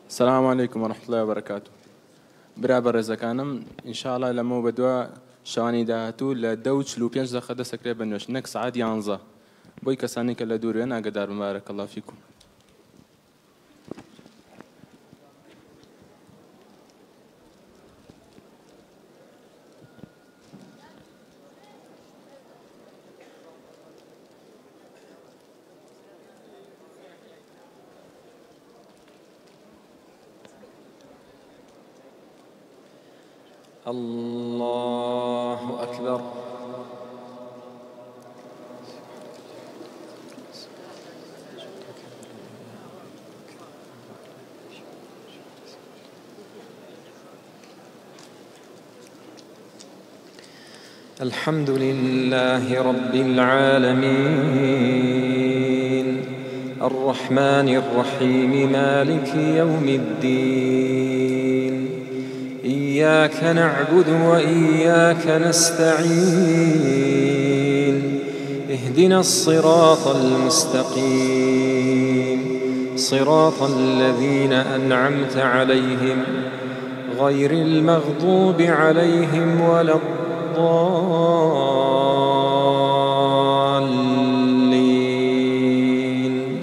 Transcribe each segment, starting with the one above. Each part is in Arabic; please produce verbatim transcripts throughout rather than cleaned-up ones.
السلام عليكم ورحمة الله وبركاته. برابر إذا كانم إن شاء الله لما بدوا شواني دهاتو لدوش لو بينج دخل دسك ريبنوش نكس عاد يانزا بوي كساني كلا دوري أنا قدر بارك الله فيكم. الله أكبر. الحمد لله رب العالمين الرحمن الرحيم مالك يوم الدين إياك نعبد وإياك نستعين اهدنا الصراط المستقيم صراط الذين أنعمت عليهم غير المغضوب عليهم ولا الضالين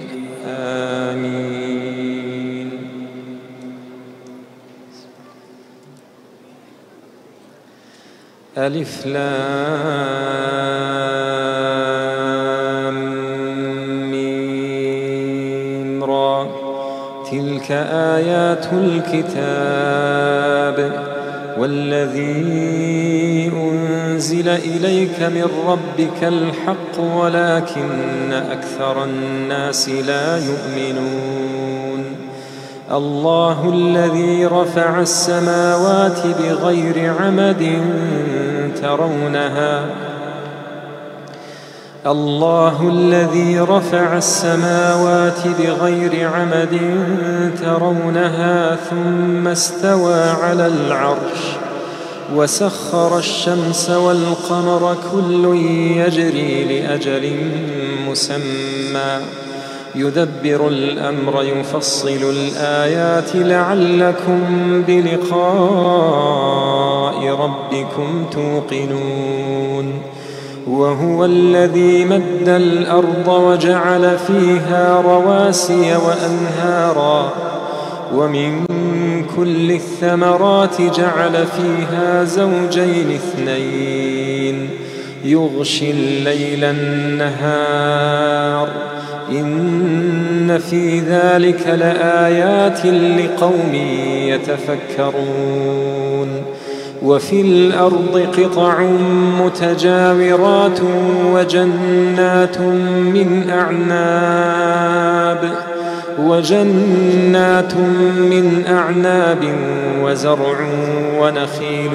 آمين. ألف لام ميم را تلك آيات الكتاب والذي أنزل إليك من ربك الحق ولكن أكثر الناس لا يؤمنون. الله الذي رفع السماوات بغير عمد ترونها الله الذي رفع السماوات بغير عمد ترونها ثم استوى على العرش وسخر الشمس والقمر كل يجري لأجل مسمى يدبر الأمر يفصل الآيات لعلكم بلقاء ربكم توقنون. وهو الذي مد الأرض وجعل فيها رواسي وأنهارا ومن كل الثمرات جعل فيها زوجين اثنين يغشي الليل النهار إن في ذلك لآيات لقوم يتفكرون. وفي الأرض قطع متجاورات وجنات من أعناب وجنات من أعناب وزرع ونخيل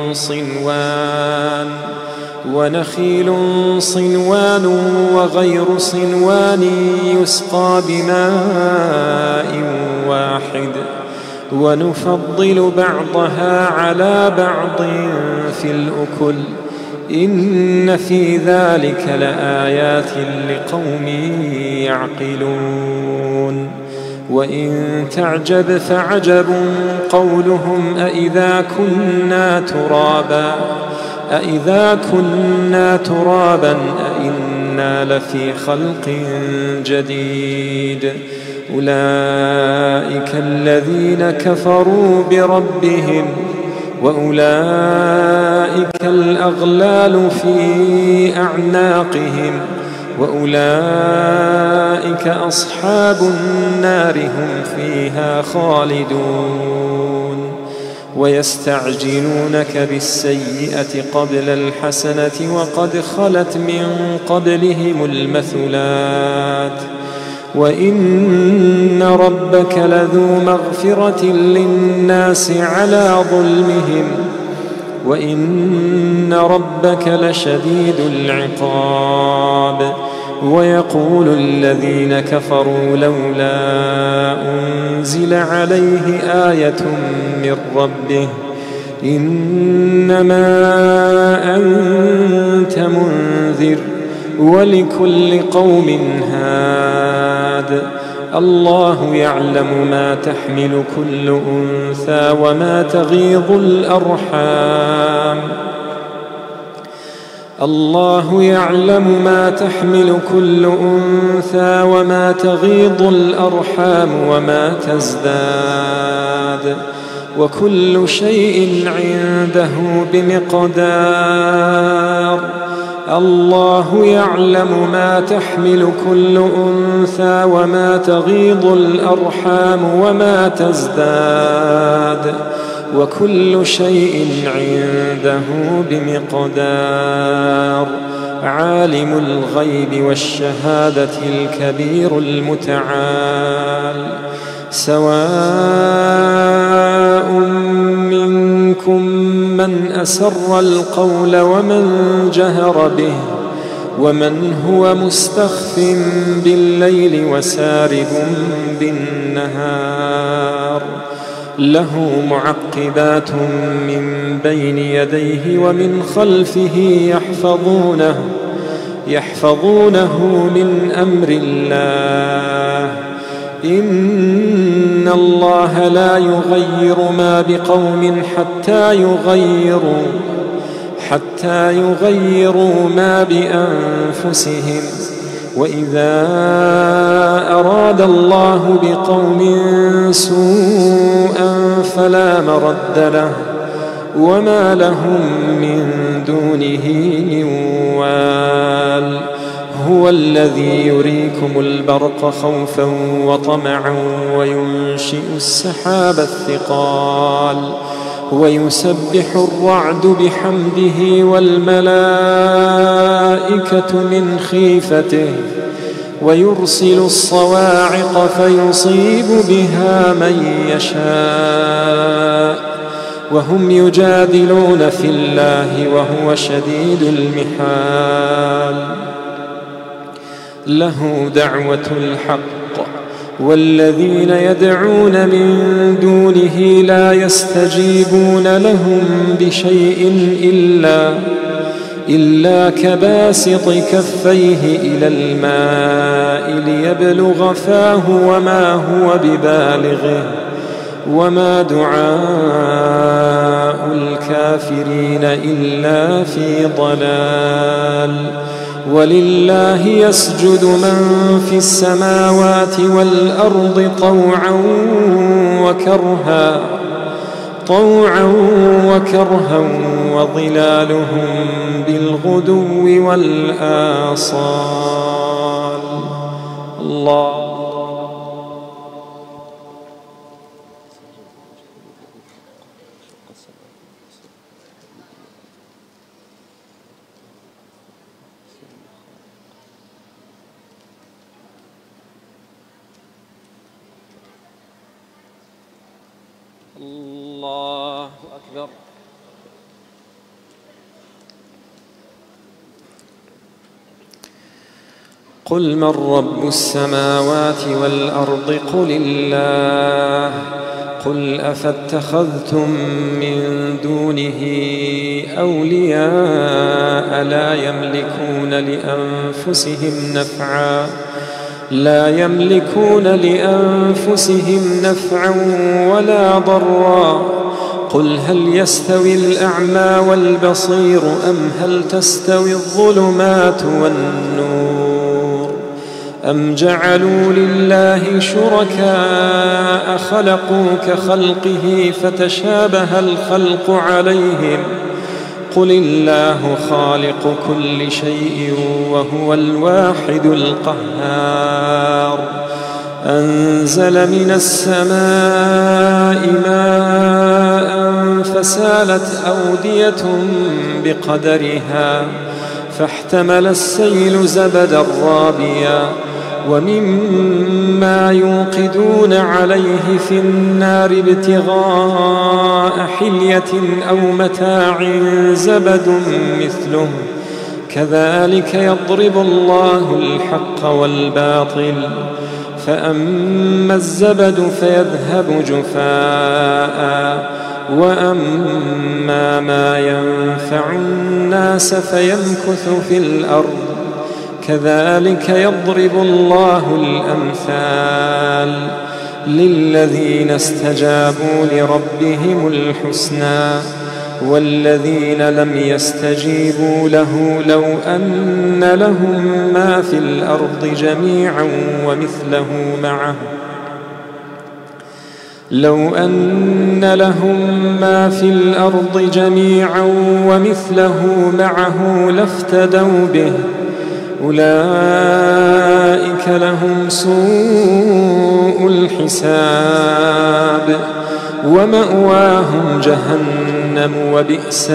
صنوان ونخيل صنوان وغير صنوان يسقى بماء واحد ونفضل بعضها على بعض في الأكل إن في ذلك لآيات لقوم يعقلون. وإن تعجب فعجب قولهم أإذا كنا ترابا أإذا كنا ترابا أإنا لفي خلق جديد أولئك الذين كفروا بربهم وأولئك الأغلال في أعناقهم وأولئك أصحاب النار هم فيها خالدون. ويستعجلونك بالسيئة قبل الحسنة وقد خلت من قبلهم المثلات وإن ربك لذو مغفرة للناس على ظلمهم وإن ربك لشديد العقاب. ويقول الذين كفروا لولا أنزل عليه آية من ربه إنما أنت منذر ولكل قوم هاد الله يعلم ما تحمل كل أنثى وما تغيض الأرحام الله يعلم ما تحمل كل أنثى وما تغيض الأرحام وما تزداد وكل شيء عنده بمقدار الله يعلم ما تحمل كل أنثى وما تغيض الأرحام وما تزداد وكل شيء عنده بمقدار عالم الغيب والشهادة الكبير المتعال سواء منكم من أسر القول ومن جهر به ومن هو مستخف بالليل وسارب بالنهار له معقبات من بين يديه ومن خلفه يحفظونه يحفظونه من أمر الله إن الله لا يغير ما بقوم حتى يغيروا حتى يغيروا ما بأنفسهم وإذا أراد الله بقوم سوءا فلا مرد له وما لهم من دونه من وال هو الذي يريكم البرق خوفا وطمعا وينشئ السحاب الثقال ويسبح الرعد بحمده والملائكة من خيفته ويرسل الصواعق فيصيب بها من يشاء وهم يجادلون في الله وهو شديد المحال له دعوة الحق والذين يدعون من دونه لا يستجيبون لهم بشيء إلا إلا كباسط كفيه إلى الماء ليبلغ فاه وما هو ببالغه وما دعاء الكافرين إلا في ضلال ولله يسجد من في السماوات والأرض طوعا وكرها طوعا وكرها وظلالهم بالغدو والآصال الله الله أكبر قل من رب السماوات والأرض قل الله قل أفاتخذتم من دونه أولياء لا يملكون لأنفسهم نفعا لا يملكون لأنفسهم نفعا ولا ضرا قل هل يستوي الأعمى والبصير أم هل تستوي الظلمات والنور أم جعلوا لله شركاء خلقوا كخلقه فتشابه الخلق عليهم قل الله خالق كل شيء وهو الواحد القهار أنزل من السماء ماء فسالت أودية بقدرها فاحتمل السيل زبدا رابيا ومما يوقدون عليه في النار ابتغاء حلية أو متاع زبد مثله كذلك يضرب الله الحق والباطل فأما الزبد فيذهب جفاء وأما ما ينفع الناس فيمكث في الأرض كذلك يضرب الله الأمثال للذين استجابوا لربهم الحسنى والذين لم يستجيبوا له لو أن لهم ما في الأرض جميعا ومثله معه لو أن لهم ما في الأرض جميعا ومثله معه لافتدوا به أولئك لهم سوء الحساب ومأواهم جهنم وبئس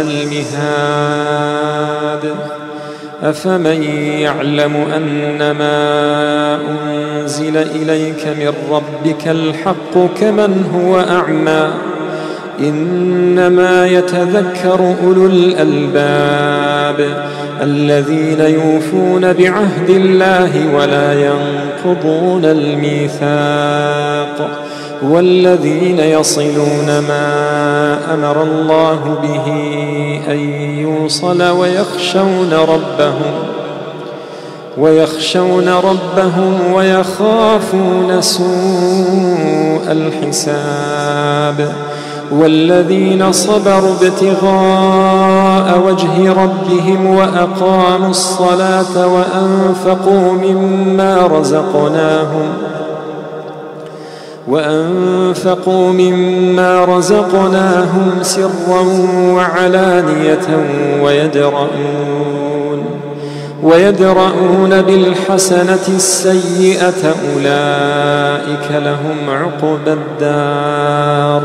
المهاد أفمن يعلم أنما أنزل إليك من ربك الحق كمن هو أعمى إنما يتذكر أولو الألباب الذين يوفون بعهد الله ولا ينقضون الميثاق والذين يصلون ما أمر الله به أن يوصل ويخشون ربهم ويخشون ربهم ويخافون سوء الحساب والذين صبروا ابتغاء وجه ربهم وأقاموا الصلاة وأنفقوا مما رزقناهم وأنفقوا مما رزقناهم سرا وعلانية ويدرؤون ويدرؤون بالحسنة السيئة أولئك لهم عقبى الدار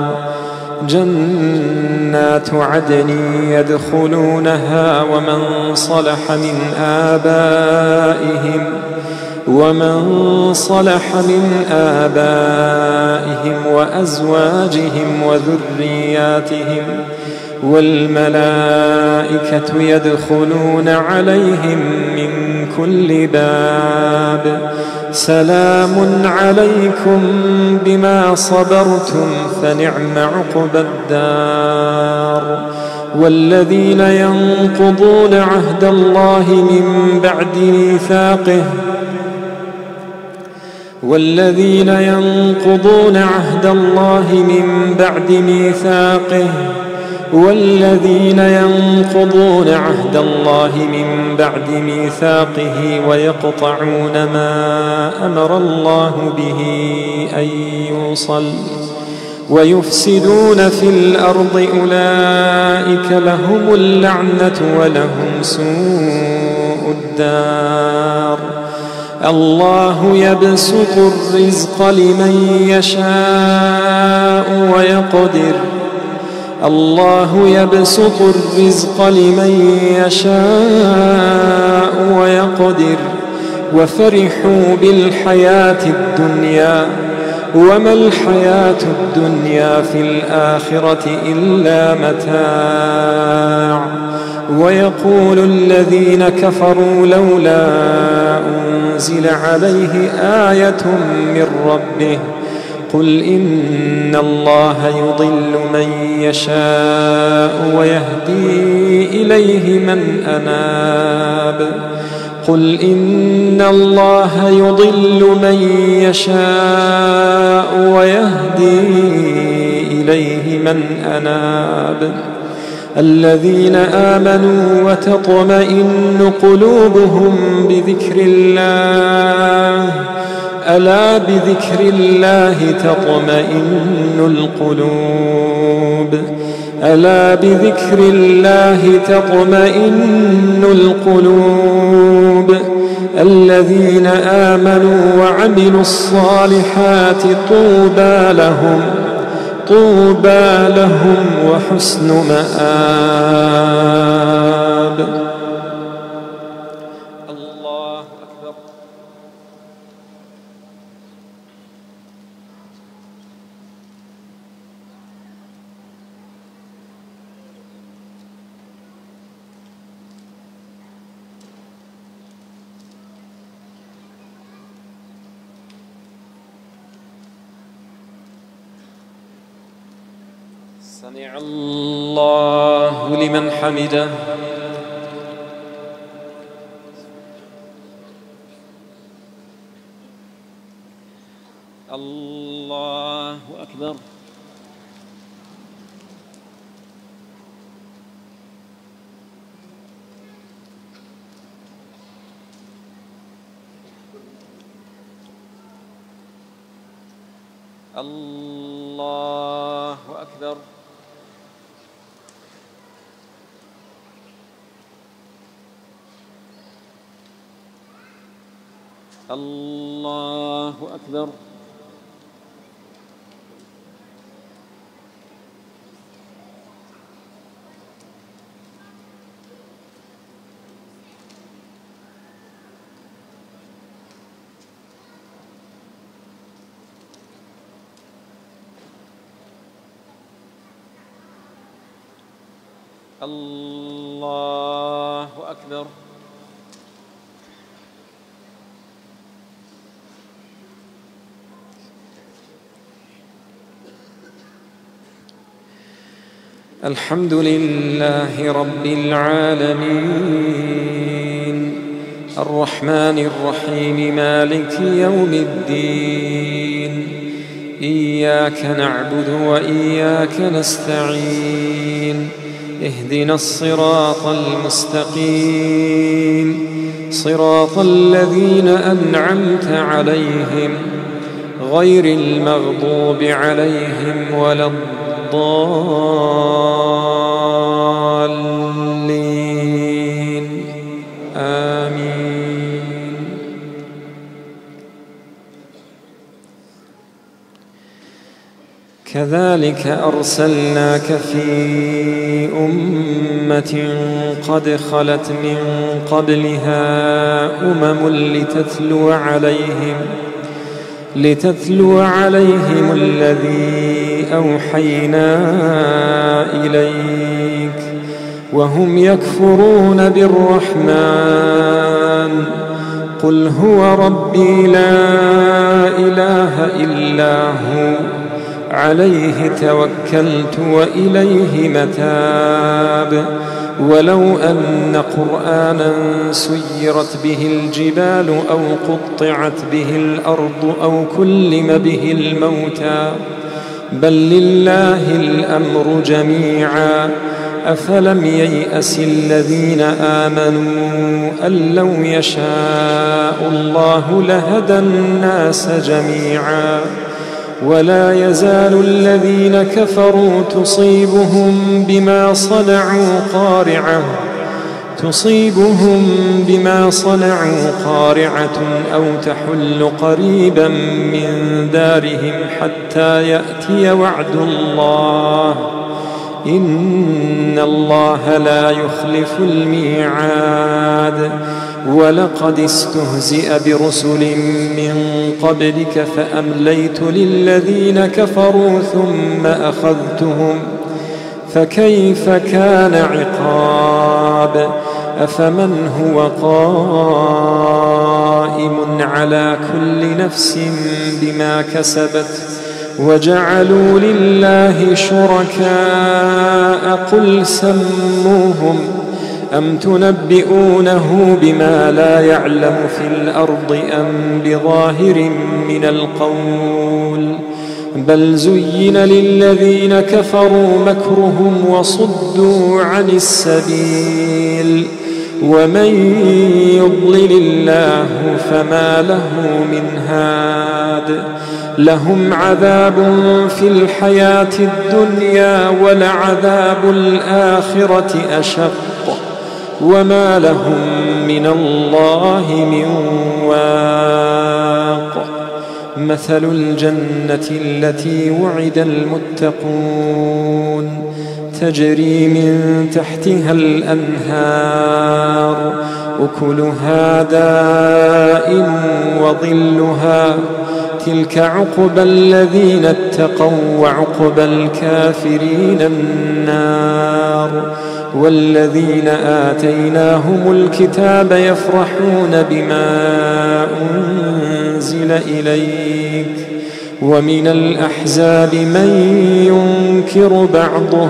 جنات عدن يدخلونها ومن صلح من آبائهم ومن صلح من آبائهم وأزواجهم وذرياتهم والملائكة يدخلون عليهم من كل باب سلام عليكم بما صبرتم فنعم عقبى الدار والذين ينقضون عهد الله من بعد ميثاقه والذين ينقضون عهد الله من بعد ميثاقه والذين ينقضون عهد الله من بعد ميثاقه ويقطعون ما أمر الله به أن يوصل ويفسدون في الأرض أولئك لهم اللعنة ولهم سوء الدار الله يبسط الرزق لمن يشاء ويقدر الله يبسط الرزق لمن يشاء ويقدر وفرحوا بالحياة الدنيا وما الحياة الدنيا في الآخرة إلا متاع ويقول الذين كفروا لولا أنزل عليه آية من ربه قل إن الله يضل من يشاء ويهدي إليه من أناب قل إن الله يضل من يشاء ويهدي إليه من أناب الذين آمنوا وتطمئن قلوبهم بذكر الله ألا بذكر الله تطمئن القلوب ألا بذكر الله تطمئن القلوب الذين آمنوا وعملوا الصالحات طوبى لهم طوبى لهم وحسن مآب. الله أكبر. سمع الله لمن حمده. أكبر. الله أكبر. الله أكبر. الله أكبر. الحمد لله رب العالمين الرحمن الرحيم مالك يوم الدين إياك نعبد وإياك نستعين اهدنا الصراط المستقيم صراط الذين أنعمت عليهم غير المغضوب عليهم ولا الضالين آمين. كذلك أرسلناك في أمة قد خلت من قبلها أمم لتتلو عليهم لتتلو عليهم الذي أوحينا إليك وهم يكفرون بالرحمن قل هو ربي لا إله إلا هو عليه توكلت وإليه متاب. ولو أن قرآنا سيرت به الجبال أو قطعت به الأرض أو كلم به الموتى بل لله الأمر جميعا أفلم ييأس الذين آمنوا أن لو يشاء الله لهدى الناس جميعا ولا يزال الذين كفروا تصيبهم بما صنعوا قارعة تصيبهم بما صنعوا قارعة أو تحل قريبا من دارهم حتى يأتي وعد الله إن الله لا يخلف الميعاد. ولقد استهزئ برسل من قبلك فأمليت للذين كفروا ثم أخذتهم فكيف كان عقاب. أفمن هو قائم على كل نفس بما كسبت وجعلوا لله شركاء قل سموهم أم تنبئونه بما لا يعلم في الأرض أم بظاهر من القول بل زين للذين كفروا مكرهم وصدوا عن السبيل ومن يضلل الله فما له من هاد. لهم عذاب في الحياة الدنيا ولعذاب الآخرة أشق وما لهم من الله من واق. مثل الجنة التي وعد المتقون تجري من تحتها الأنهار أكلها دائم وظلها تلك عقبى الذين اتقوا وعقبى الكافرين النار. والذين آتيناهم الكتاب يفرحون بما أنزل إليك ومن الأحزاب من ينكر بعضه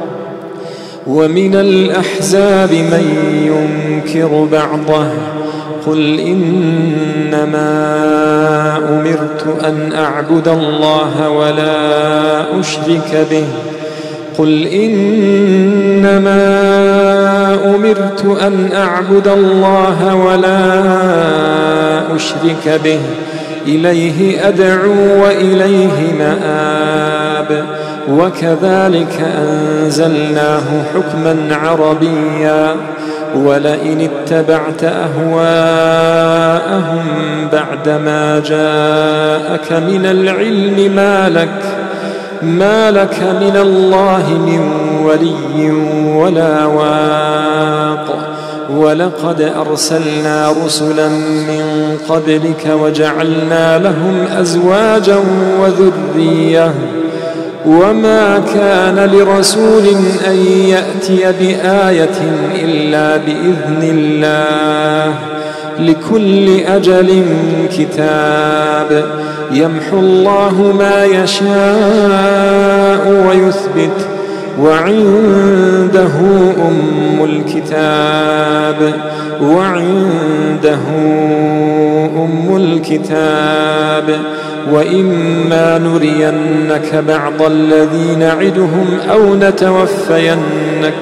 ومن الأحزاب من ينكر بعضه قل إنما أمرت أن أعبد الله ولا أشرك به قل إنما أمرت أن أعبد الله ولا أشرك به إليه أدعو وإليه مآب وكذلك أنزلناه حكما عربيا ولئن اتبعت أهواءهم بعدما جاءك من العلم ما لك ما لك من الله من ولي ولا واق ولقد أرسلنا رسلا من قبلك وجعلنا لهم أزواجا وذرية وما كان لرسول أن يأتي بآية إلا بإذن الله لكل أجل كتاب يمحو الله ما يشاء ويثبت وعنده أم الكتاب وعنده أم الكتاب وإما نرينك بعض الذي نعدهم أو نتوفينك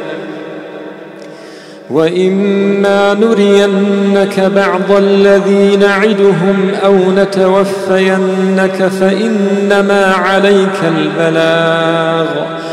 وإما نرينك بعض الذي نعدهم أو نتوفينك فإنما عليك البلاغ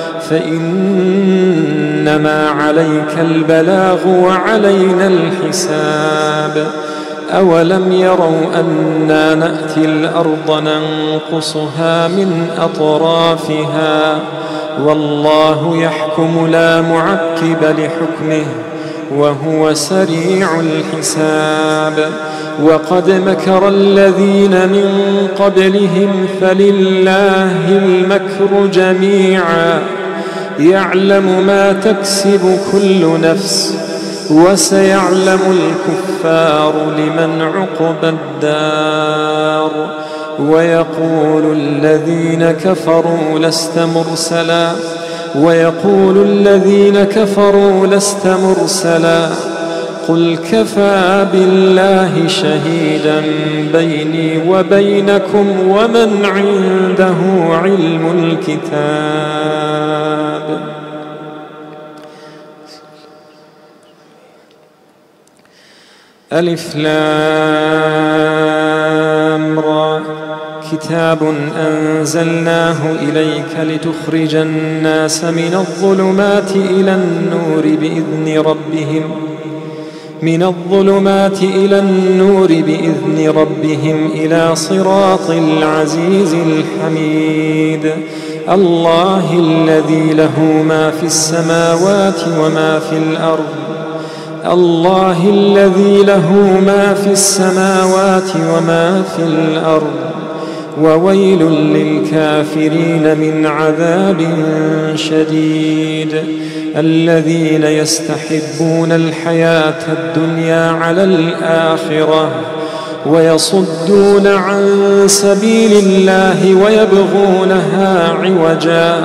فإنما عليك البلاغ وعلينا الحساب أولم يروا أنا نأتي الأرض ننقصها من أطرافها والله يحكم لا معقب لحكمه وهو سريع الحساب وقد مكر الذين من قبلهم فلله المكر جميعا يعلم ما تكسب كل نفس وسيعلم الكفار لمن عقبى الدار ويقول الذين كفروا لست مرسلا ويقول الذين كفروا لست مرسلا قل كفى بالله شهيدا بيني وبينكم ومن عنده علم الكتاب ألف لام را كتاب أنزلناه إليك لتخرج الناس من الظلمات إلى النور بإذن ربهم من الظلمات إلى النور بإذن ربهم إلى صراط العزيز الحميد الله الذي له ما في السماوات وما في الأرض الله الذي له ما في السماوات وما في الأرض وويل للكافرين من عذاب شديد الذين يستحبون الحياة الدنيا على الآخرة ويصدون عن سبيل الله ويبغونها عوجا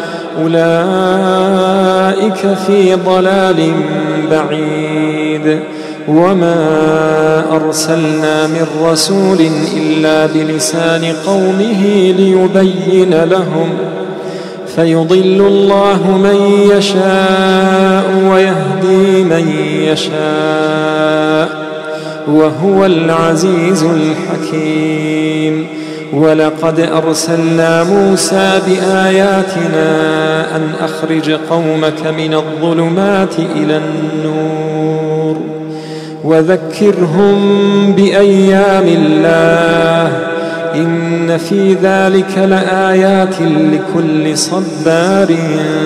أولئك في ضلال بعيد وما أرسلنا من رسول إلا بلسان قومه ليبين لهم فيضل الله من يشاء ويهدي من يشاء وهو العزيز الحكيم ولقد أرسلنا موسى بآياتنا أن أخرج قومك من الظلمات إلى النور وذكرهم بأيام الله إن في ذلك لآيات لكل صبار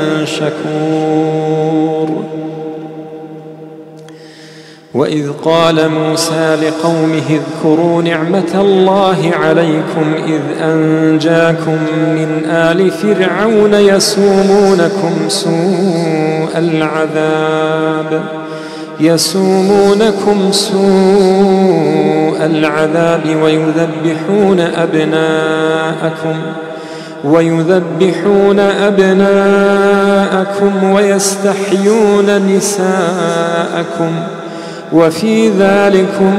شكور وإذ قال موسى لقومه اذكروا نعمة الله عليكم إذ أنجاكم من آل فرعون يسومونكم سوء العذاب يسومونكم سوء العذاب ويذبحون أبناءكم ويذبحون أبناءكم ويستحيون نساءكم وفي ذلكم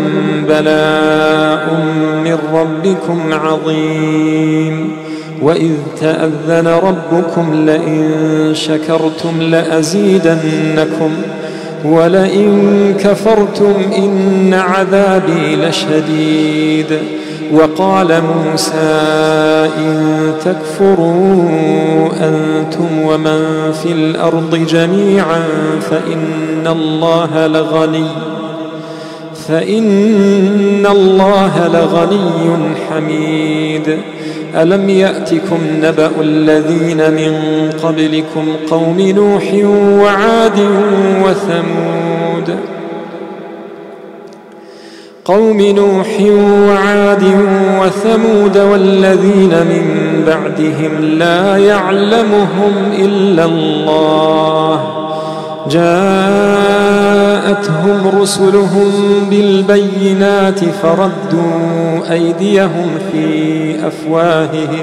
بلاء من ربكم عظيم. وإذ تأذن ربكم لئن شكرتم لأزيدنكم ولئن كفرتم إن عذابي لشديد. وقال موسى إن تكفروا أنتم ومن في الأرض جميعا فإن الله لغني فإن الله لغني حميد. ألم يأتكم نبأ الذين من قبلكم قوم نوح وعاد وثمود قوم نوح وعاد وثمود والذين من بعدهم لا يعلمهم إلا الله جاءتهم رسلهم بالبينات فردوا أيديهم في أفواههم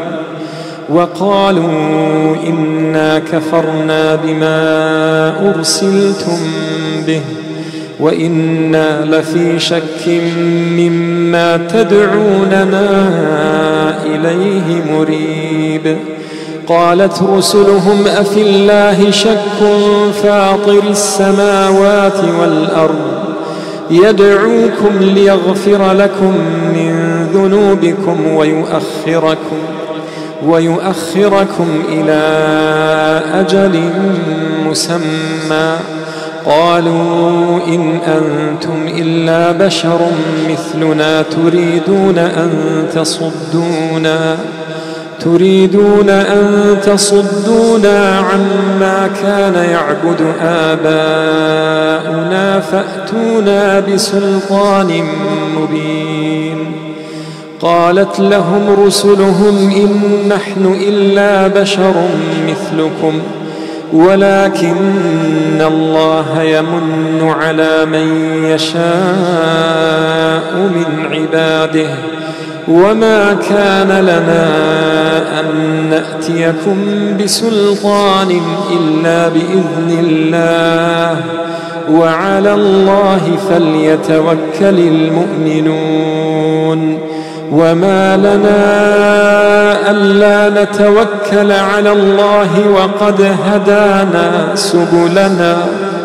وقالوا إنا كفرنا بما أرسلتم به وإنا لفي شك مما تدعوننا إليه مريب. قالت رسلهم أفي الله شك فاطر السماوات والأرض يدعوكم ليغفر لكم من ذنوبكم ويؤخركم ويؤخركم إلى أجل مسمى قالوا إن أنتم إلا بشر مثلنا تريدون أن تصدونا تريدون أن تصدونا عما كان يعبد آباؤنا فأتونا بسلطان مبين. قالت لهم رسلهم إن نحن إلا بشر مثلكم ولكن الله يمن على من يشاء من عباده وما كان لنا أن نأتيكم بسلطان إلا بإذن الله وعلى الله فليتوكل المؤمنون. وما لنا ألا نتوكل على الله وقد هدانا سبلنا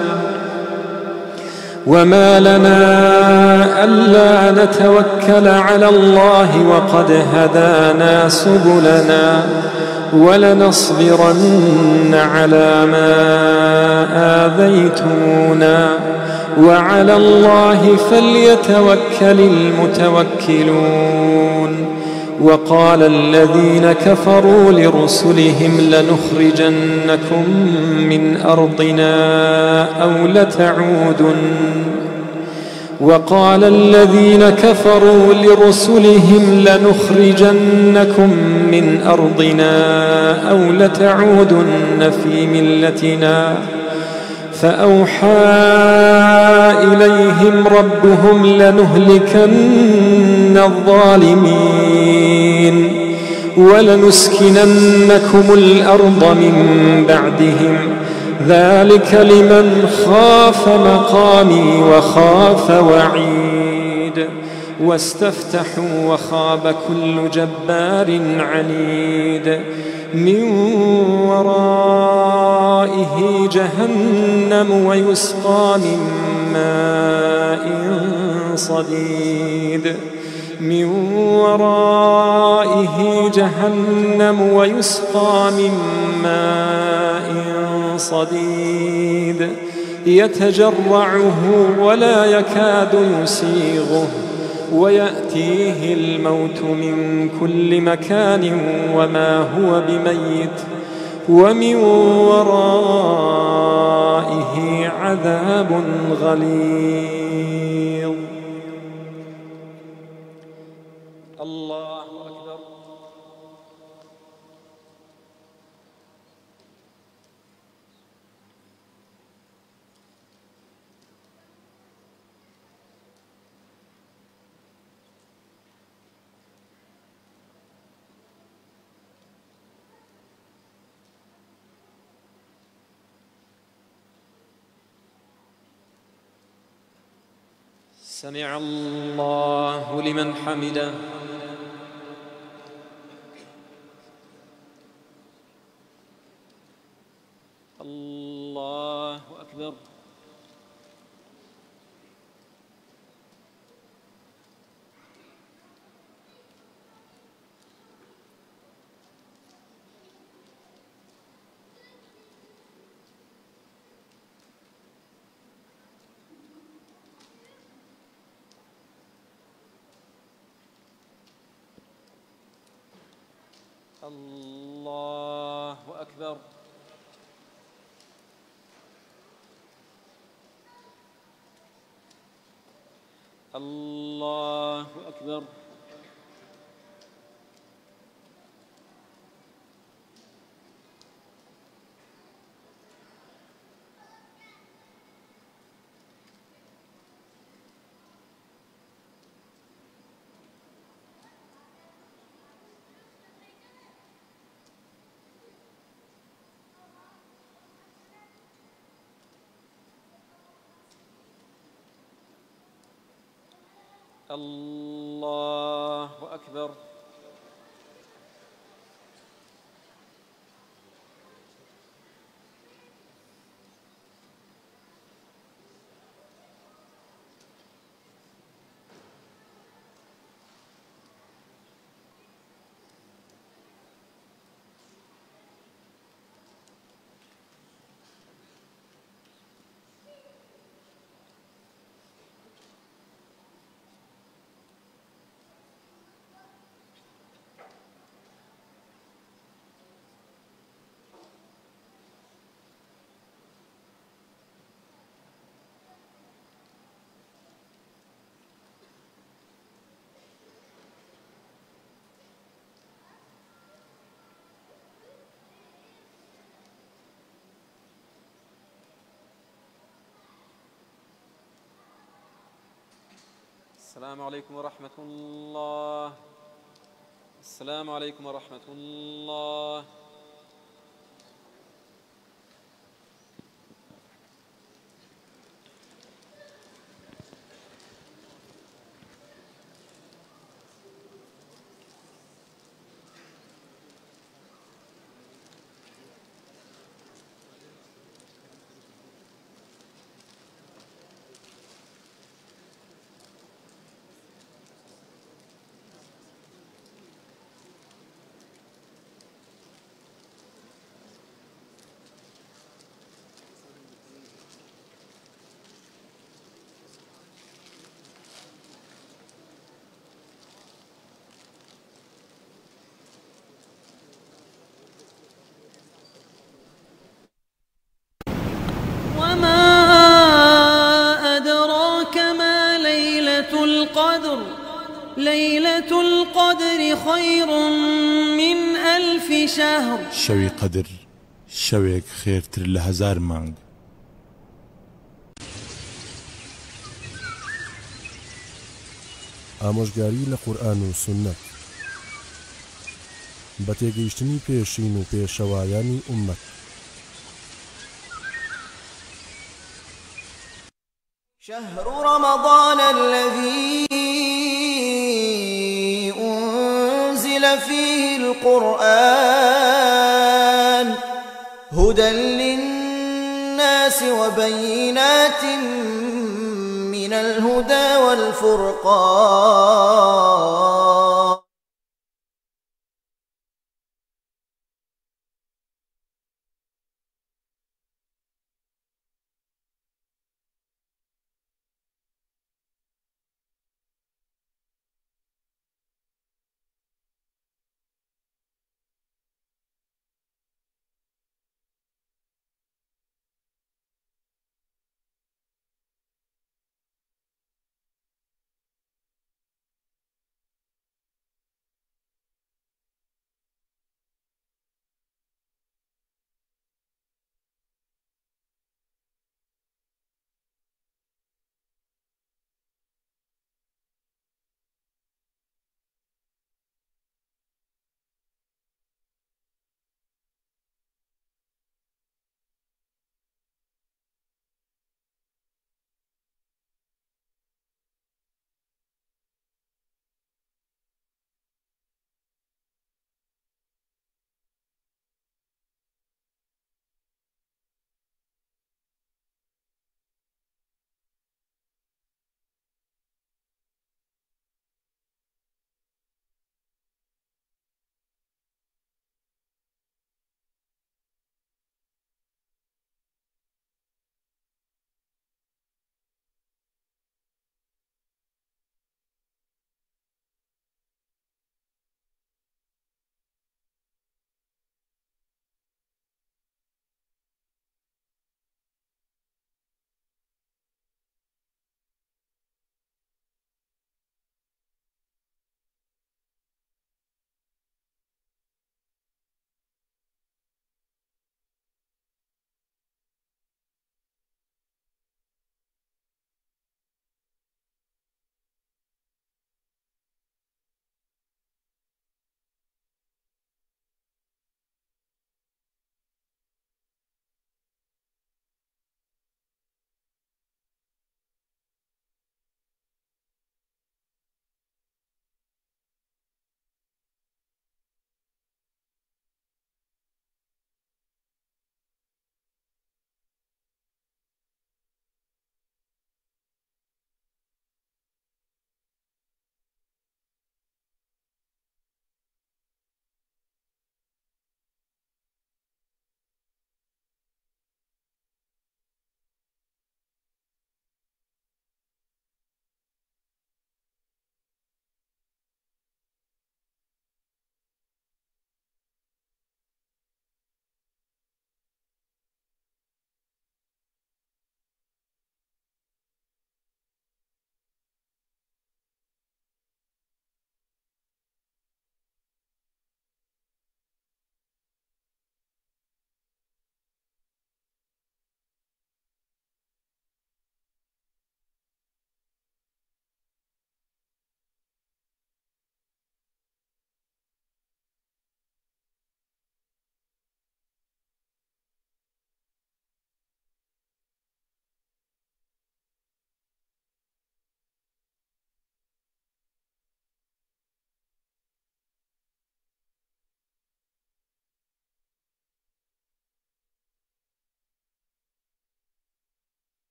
وما لنا ألا نتوكل على الله وقد هدانا سبلنا ولنصبرن على ما آذيتمونا وعلى الله فليتوكل المتوكلون. وقال الذين كفروا لرسلهم لنخرجنكم من أرضنا أو لتعودن وقال الذين كفروا لرسلهم لنخرجنكم من أرضنا أو لتعودن في ملتنا فأوحى إليهم ربهم لنهلكن الظالمين ولنسكننكم الأرض من بعدهم ذلك لمن خاف مقامي وخاف وعيد. واستفتحوا وخاب كل جبار عنيد من ورائه جهنم ويسقى من ماء صديد من ورائه جهنم ويسقى من ماء صديد يتجرعه ولا يكاد يسيغه ويأتيه الموت من كل مكان وما هو بميت ومن ورائه عذاب غليظ. الله أكبر. سمع الله لمن حمده. الله أكبر. الله أكبر. الله أكبر. الله أكبر. السلام عليكم ورحمة الله. السلام عليكم ورحمة الله. ليلة القدر خير من ألف شهر. شوي قدر شويك خيرتر لهزار مانگ. ئامۆژگاری لە قورئان و سنەت بە تێگەیشتنی پێشین و پێشەوایانی ئومەت. شهر رمضان الذي أنزل فيه القرآن هدى للناس وبينات من الهدى والفرقان.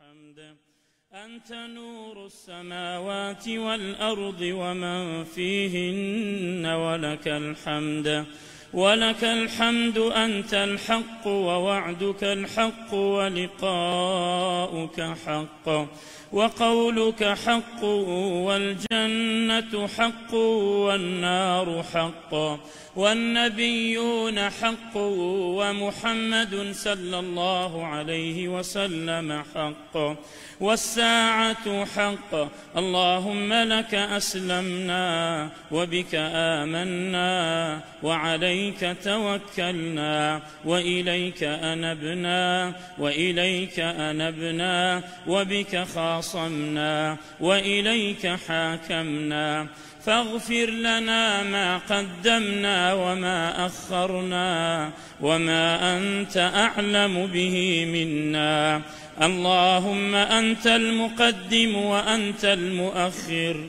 الحمد. أنت نور السماوات والأرض ومن فيهن ولك الحمد ولك الحمد أنت الحق ووعدك الحق ولقاؤك حق وقولك حق والجنة حق والنار حق والنبيون حق ومحمد صلى الله عليه وسلم حق والساعة حق. اللهم لك أسلمنا وبك آمنا وعليك توكلنا وإليك أنبنا وإليك أنبنا وبك خاصمنا وإليك حاكمنا. فاغفر لنا ما قدمنا وما أخرنا وما أنت أعلم به منا. اللهم أنت المقدم وأنت المؤخر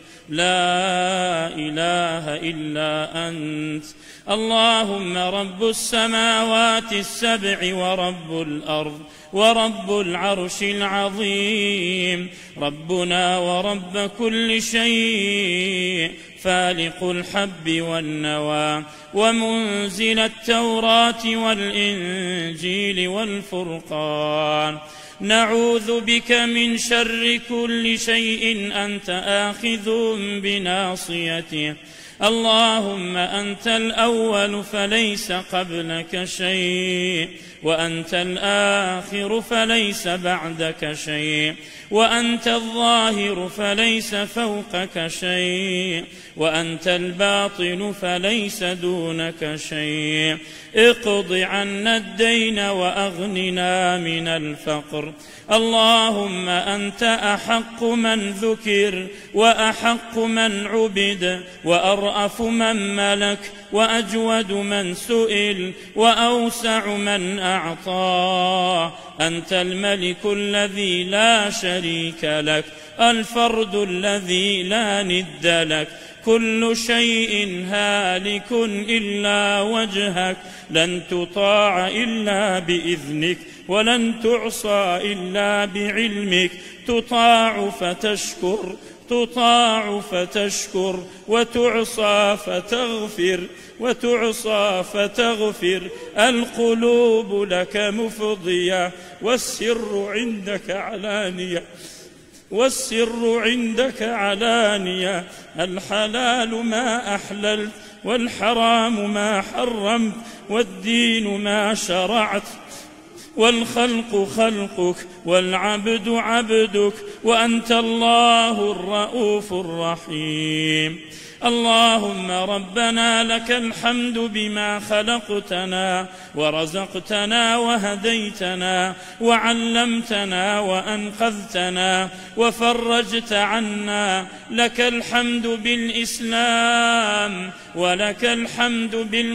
لا إله إلا أنت. اللهم رب السماوات السبع ورب الأرض ورب العرش العظيم ربنا ورب كل شيء فالق الحب والنوى ومنزل التوراة والإنجيل والفرقان. نعوذ بك من شر كل شيء أنت آخذ بناصيته. اللهم أنت الأول فليس قبلك شيء وأنت الآخر فليس بعدك شيء وأنت الظاهر فليس فوقك شيء وأنت الباطن فليس دونك شيء. اقض عنا الدين وأغننا من الفقر. اللهم أنت أحق من ذكر وأحق من عبد وأرأف من ملك وأجود من سئل وأوسع من أعطى. أنت الملك الذي لا شريك لك الفرد الذي لا ند لك. كل شيء هالك إلا وجهك لن تطاع إلا بإذنك ولن تعصى إلا بعلمك. تطاع فتشكر تطاع فتشكر وتعصى فتغفر وتعصى فتغفر. القلوب لك مفضية والسر عندك علانية والسر عندك علانية. الحلال ما أحللت والحرام ما حرمت والدين ما شرعت والخلق خلقك والعبد عبدك وأنت الله الرؤوف الرحيم. اللهم ربنا لك الحمد بما خلقتنا ورزقتنا وهديتنا وعلمتنا وأنقذتنا وفرجت عنا. لك الحمد بالإسلام ولك الحمد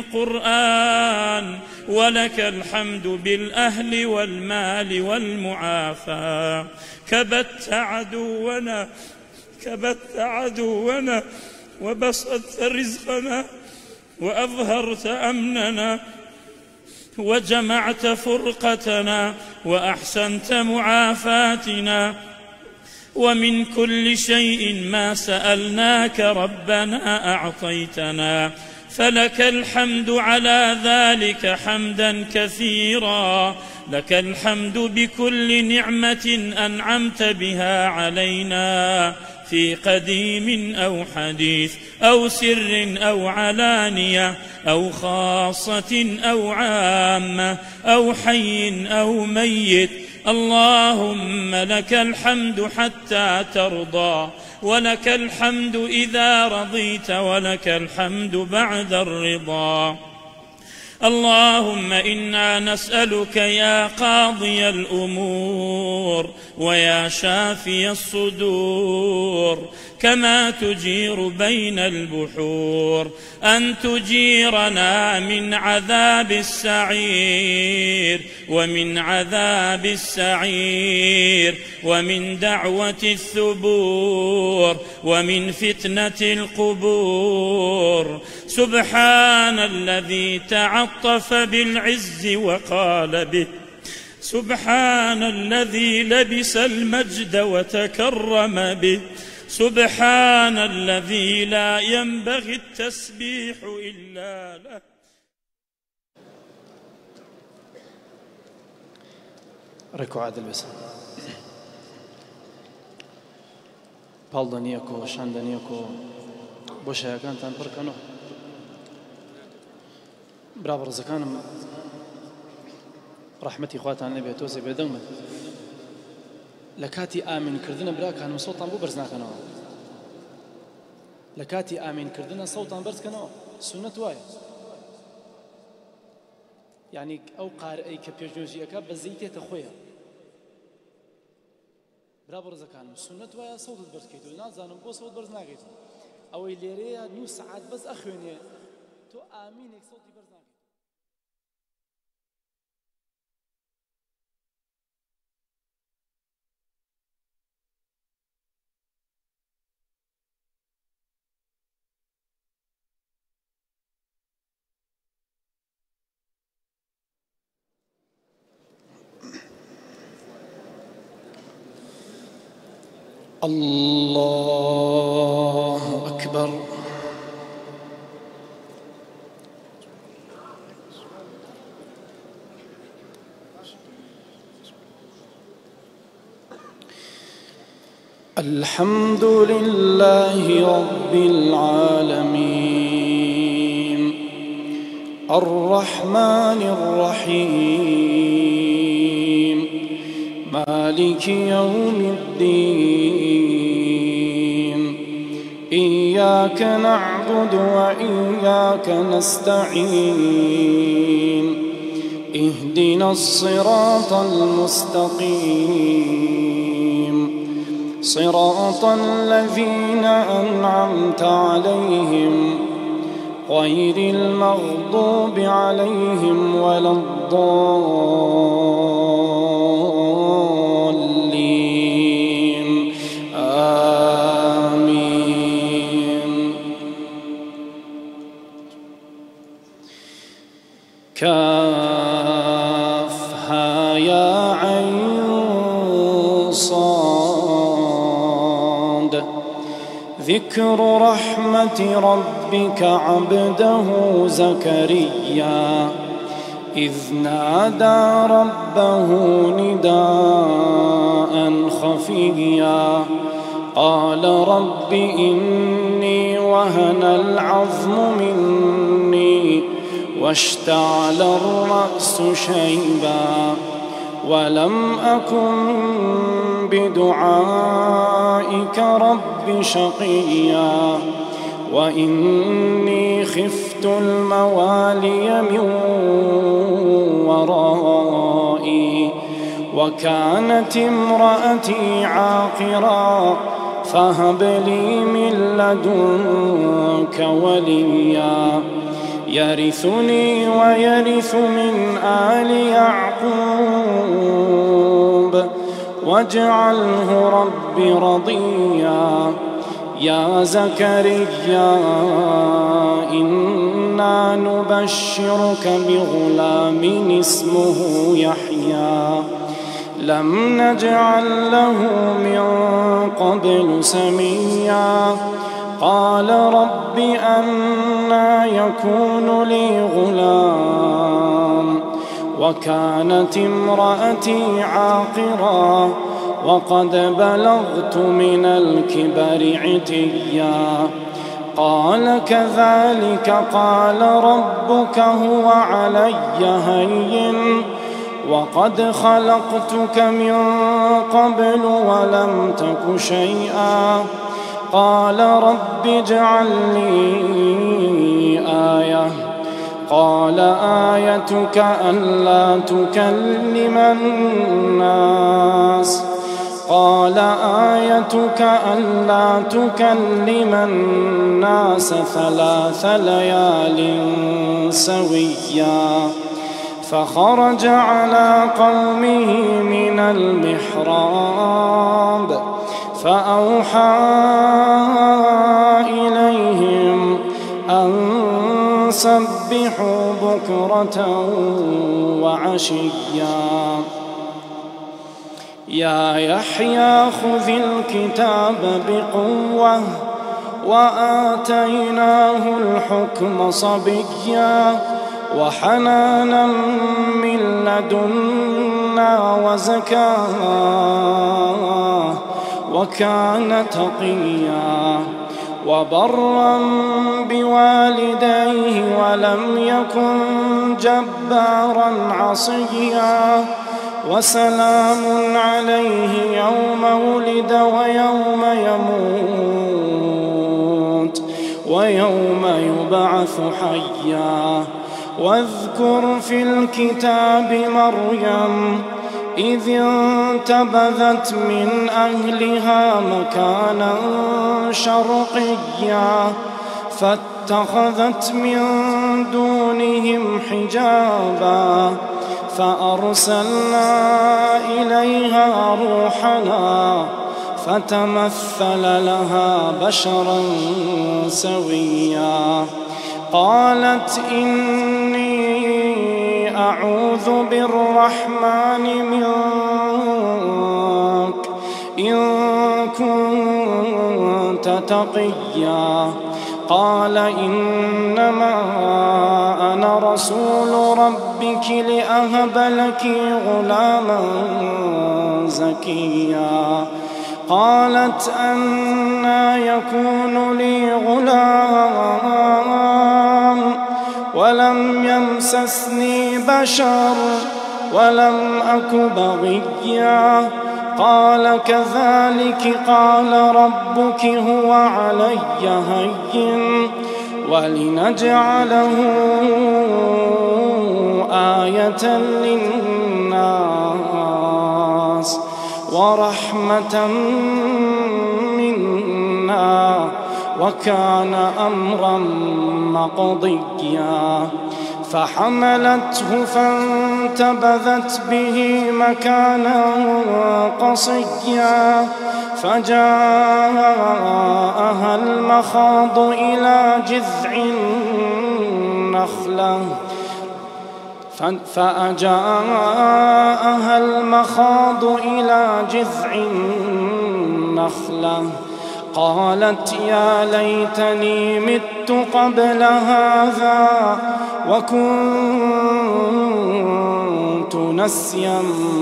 بالقرآن ولك الحمد بالأهل والمال والمعافاة. كبت عدونا كبت عدونا وبسطت رزقنا وأظهرت أمننا وجمعت فرقتنا وأحسنت معافاتنا. ومن كل شيء ما سألناك ربنا أعطيتنا فلك الحمد على ذلك حمدا كثيرا. لك الحمد بكل نعمة أنعمت بها علينا في قديم أو حديث أو سر أو علانية أو خاصة أو عامة أو حي أو ميت. اللهم لك الحمد حتى ترضى ولك الحمد إذا رضيت ولك الحمد بعد الرضا. اللهم إنا نسألك يا قاضي الأمور ويا شافي الصدور كما تجير بين البحور أن تجيرنا من عذاب السعير ومن عذاب السعير ومن دعوة الثبور ومن فتنة القبور. سبحان الذي تعطف بالعز وقال به سبحان الذي لبس المجد وتكرم به سبحان الذي لا ينبغي التسبيح إلا له. ڕێک و عادل بێسن پاڵدەنیەک و شاندەنیەک و بۆ شایەکانتان پڕکەنەوە. برا بەڕێزەکانم ڕەحمەتی خواتان لێبێت تۆزێ بێدەنگمن لە کاتی ئامینکردنە براکانم سەوتان بۆ بەرز ناکەنەوە. لە کاتی ئامینکردنە سەوتان بەرزکەنەوە. سونەت وایە یعنی ئەو قارئەی کە پێشنوێژیەکە بەزەی تێتە خۆیە. برا بەڕێزەکانم سونەت وایە سەوتت بەرزکەیت و نازانم بۆ سەوت بەرز ناکەیت. ئەوەی لێرەیە نیو سەعات بەس ئەخوێنێ تۆ ئامینێک سەوتی بەرز ناکەیت. الله أكبر. الحمد لله رب العالمين الرحمن الرحيم مالك يوم الدين إياك نعبد وإياك نستعين اهدنا الصراط المستقيم صراط الذين أنعمت عليهم غير المغضوب عليهم ولا الضالين آمين. كافها يا عين صاد ذكر رحمة ربك عبده زكريا إذ نادى ربه نداء خفيا قال رب إني وهن العظم مني واشتعل الرأس شيبا ولم أكن بدعائك رب شقيا وإني خفت الموالي من ورائي وكانت امرأتي عاقرا فهب لي من لدنك وليا يرثني ويرث من آل يعقوب واجعله رب رضيا. يا زكريا إنا نبشرك بغلام اسمه يحيى لم نجعل له من قبل سميا قال رب أنى يكون لي غلام وكانت امرأتي عاقرا وقد بلغت من الكبر عتيا قال كذلك قال ربك هو علي هين وقد خلقتك من قبل ولم تك شيئا قال رب اجعل لي آية قال آيتك ألا تكلم الناس قال آيتك ألا تكلم الناس ثلاث ليال سويا فخرج على قومه من المحراب فأوحى إليهم أن سبحوا بكرة وعشيا يا يحيى خذ الكتاب بقوة وآتيناه الحكم صبيا وحنانا من لدنا وزكاة وكان تقيا وبرا بوالديه ولم يكن جبارا عصيا وسلام عليه يوم ولد ويوم يموت ويوم يبعث حيا واذكر في الكتاب مريم إذ انتبذت من أهلها مكانا شرقيا فاتخذت من دونهم حجابا فأرسلنا إليها روحنا فتمثل لها بشرا سويا قالت إني أعوذ بالرحمن منك إن كنت تقيا قال إنما أنا رسول ربك لأهب لك غلاما زكيا قالت أنى يكون لي غلام ولم يمسسني بشر ولم أك بغيا قال كذلك قال ربك هو علي هين ولنجعله آية للناس ورحمة منا وكان أمرا مقضيا فحملته فانتبذت به مكانا قصيا فجاءها المخاض إلى جذع النخلة فأجاءها المخاض إلى جذع النخلة قالت يا ليتني مت قبل هذا وكنت نسيا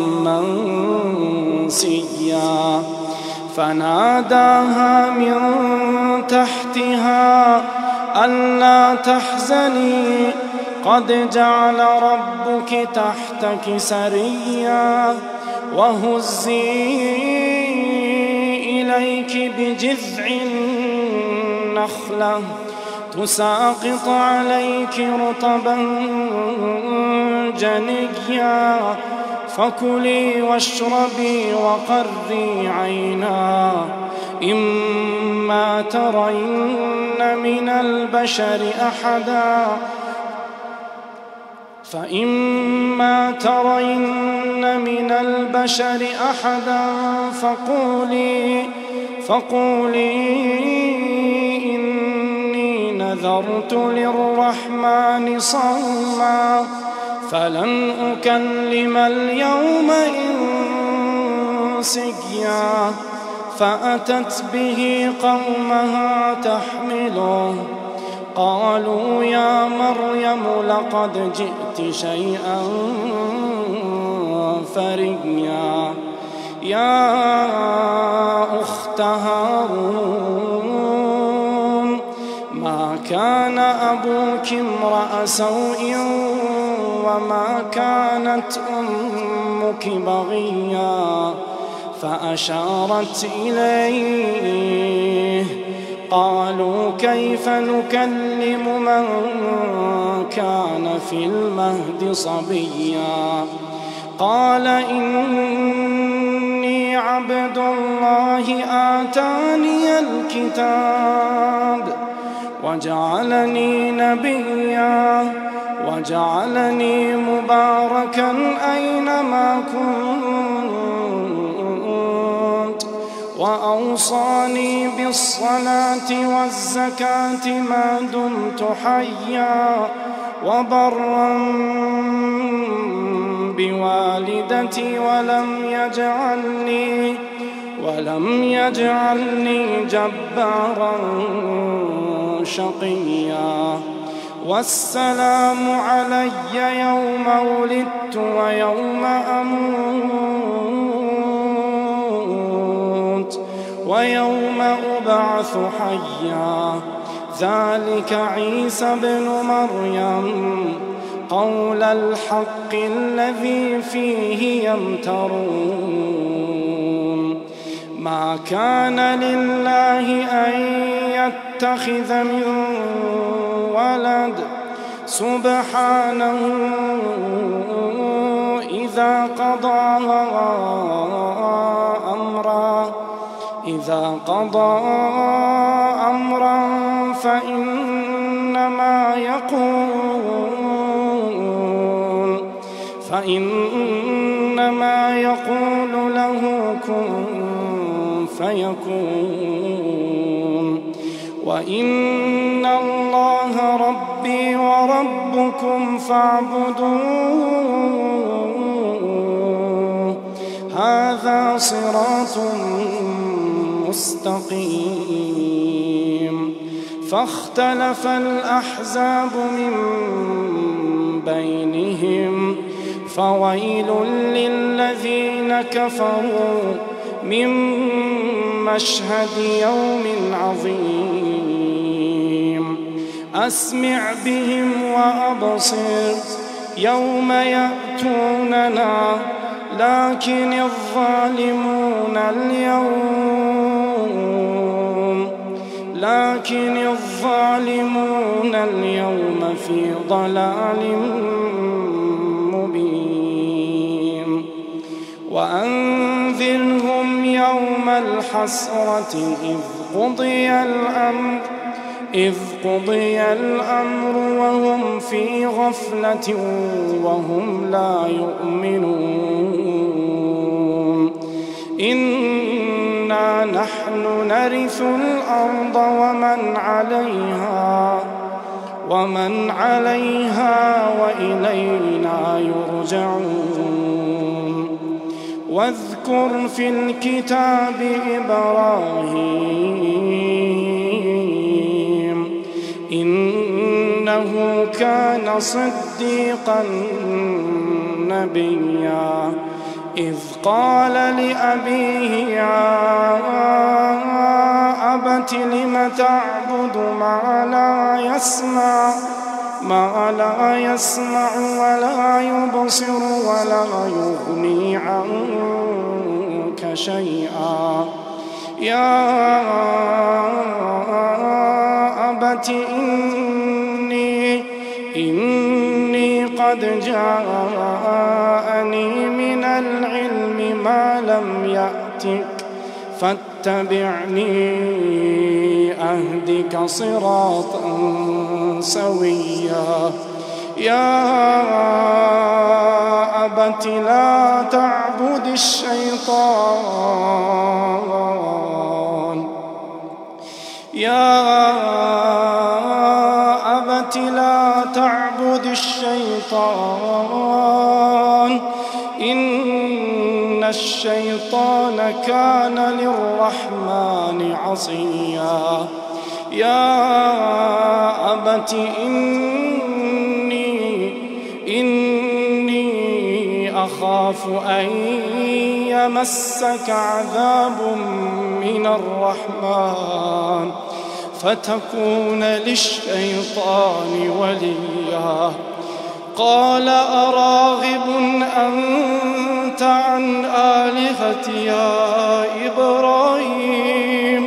منسيا فناداها من تحتها ألا تحزني قد جعل ربك تحتك سريا وهزي إليك بجذع النخلة تساقط عليك رطبا جنيا فكلي واشربي وقري عينا إما ترين من البشر أحدا فإما ترين من البشر أحدا فقولي فقولي إني نذرت للرحمن صوما فلن أكلم اليوم إنسيا فأتت به قومها تحمله قالوا يا مريم لقد جئت شيئا فريا يا أخت هارون ما كان أبوك امرأ سوء وما كانت أمك بغيا فأشارت إليه قالوا كيف نكلم من كان في المهد صبيا قال إني عبد الله آتاني الكتاب وجعلني نبيا وجعلني مباركا أينما كنت وأوصاني بالصلاة والزكاة ما دمت حيا وبرا بوالدتي ولم يجعلني ولم يجعلني جبارا شقيا والسلام علي يوم ولدت ويوم أموت ويوم أبعث حيا ذلك عيسى بن مريم قول الحق الذي فيه يمترون ما كان لله أن يتخذ من ولد سبحانه إذا قضى أمرا إذا قضى أمرا فإنما يقول فإنما يقول له كن فيكون وإن الله ربي وربكم فاعبدوه هذا صراط مستقيم فاختلف الأحزاب من بينهم فويل للذين كفروا من مشهد يوم عظيم أسمع بهم وأبصر يوم يأتوننا لكن الظالمون اليوم لكن الظالمون اليوم في ضلال مبين وأنذرهم يوم الحسرة إذ قضي الأمر إذ قضي الأمر وهم في غفلة وهم لا يؤمنون إنا نحن نرث الأرض ومن عليها ومن عليها وإلينا يرجعون واذكر في الكتاب إبراهيم إنه كان صديقا نبيا إذ قال لأبيه يا أبت لم تعبد ما لا يسمع ما لا يسمع ولا يبصر ولا يغني عنك شيئا يا أبت إني إني قد جاءني من العلم ما لم يأتك فاتبعني أهدك صراطا سويا يا أبت لا تعبد الشيطان يا أبت لا تعبد الشيطان إن الشيطان كان للرحمن عصيا يا أبت إني إني أخاف أن يمسك عذاب من الرحمن فتكون للشيطان وليا قال أراغب أنت عن آلهتي يا إبراهيم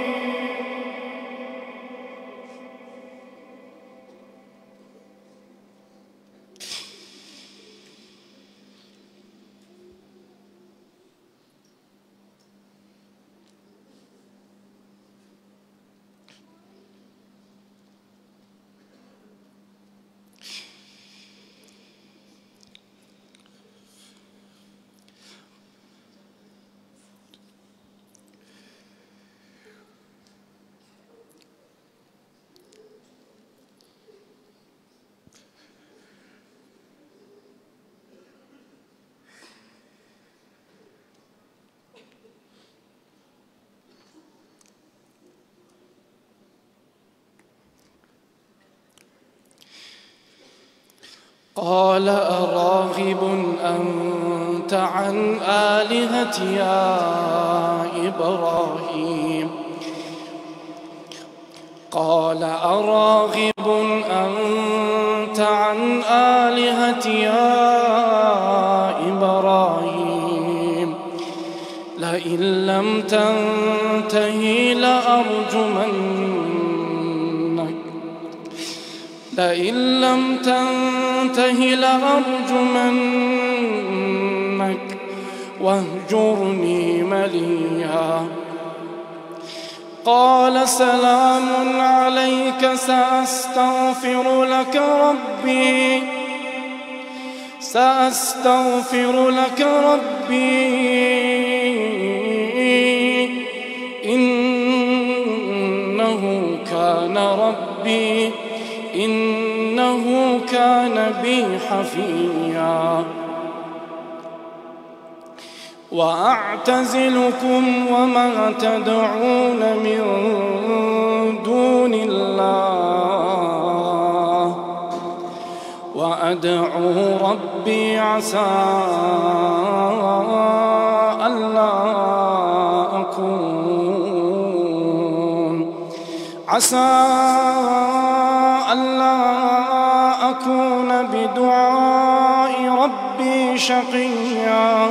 قال أراغب أنت عن آلهتي يا إبراهيم قال أراغب أنت عن آلهتي يا إبراهيم لئن لم تنته لأرجمنك لئن لم تنته لأرجمنك واهجرني مليا قال سلام عليك سأستغفر لك ربي سأستغفر لك ربي إنه كان ربي إنه كان بي حفيا وأعتزلكم وما تدعون من دون الله وأدعو ربي عسى ألا أكون عسى ألا أكون بدعاء ربي شقيا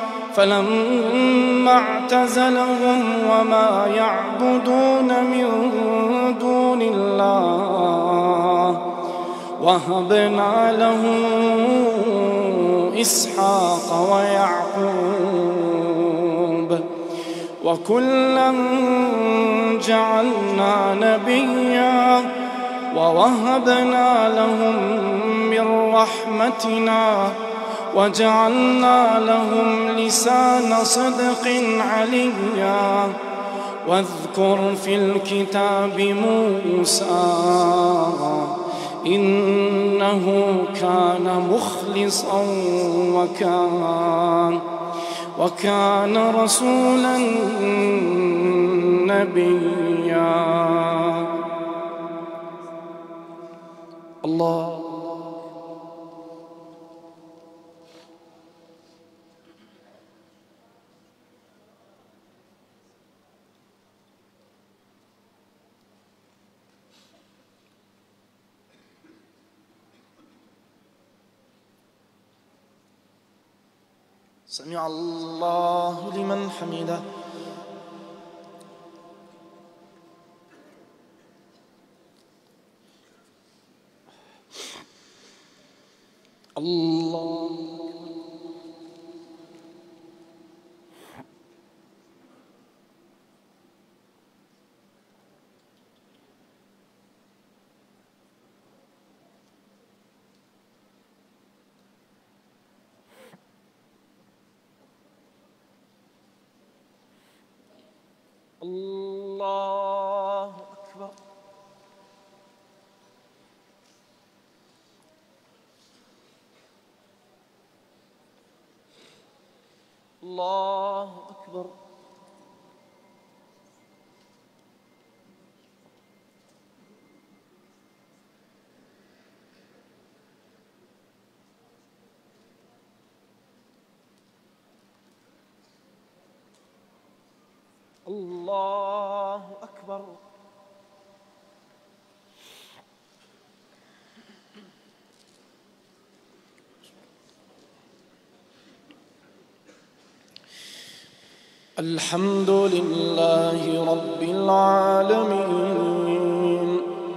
فلما اعتزلهم وما يعبدون من دون الله وهبنا له إسحاق ويعقوب وكلا جعلنا نبيا ووهبنا لهم من رحمتنا وجعلنا لهم لسان صدق عليا واذكر في الكتاب موسى إنه كان مخلصا وكان وكان رسولا نبيا الله سمع الله لمن حمده الله الله أكبر الله أكبر الله أكبر الحمد لله رب العالمين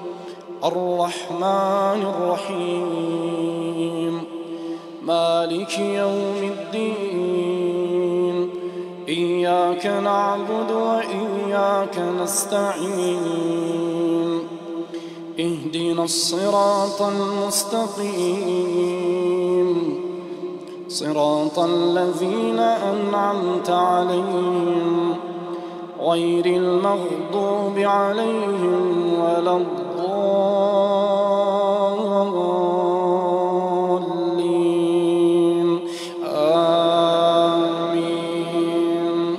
الرحمن الرحيم مالك يوم الدين إياك نعبد وإياك نستعين اهدنا الصراط المستقيم صراط الذين أنعمت عليهم غير المغضوب عليهم ولا الضالين آمين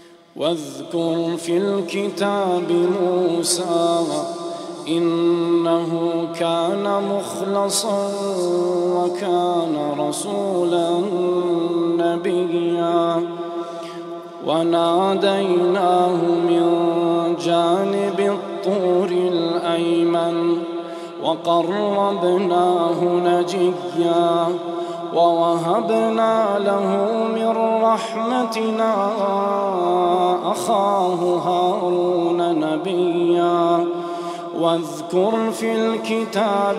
واذكر في الكتاب موسى إنه إنه كان مخلصا وكان رسولا نبيا وناديناه من جانب الطور الأيمن وقربناه نجيا ووهبنا له من رحمتنا أخاه هارون نبيا واذكر في الكتاب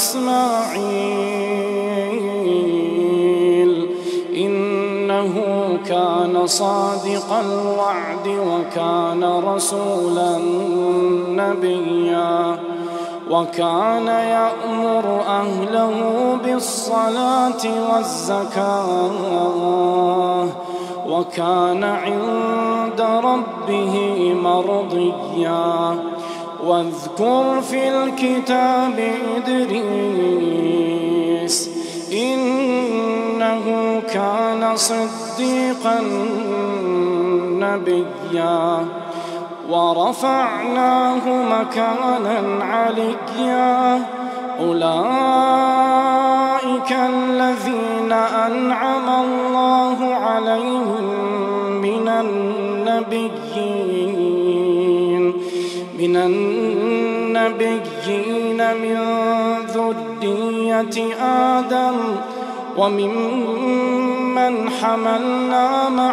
إسماعيل إنه كان صادق الوعد وكان رسولا نبيا وكان يأمر أهله بالصلاة والزكاة وكان عند ربه مرضيا واذكر في الكتاب إدريس إنه كان صديقا نبيا ورفعناه مكانا عليا أولئك الذين أنعم الله عليهم من النبيين من النبيين من ذرية آدم وممن حملنا مع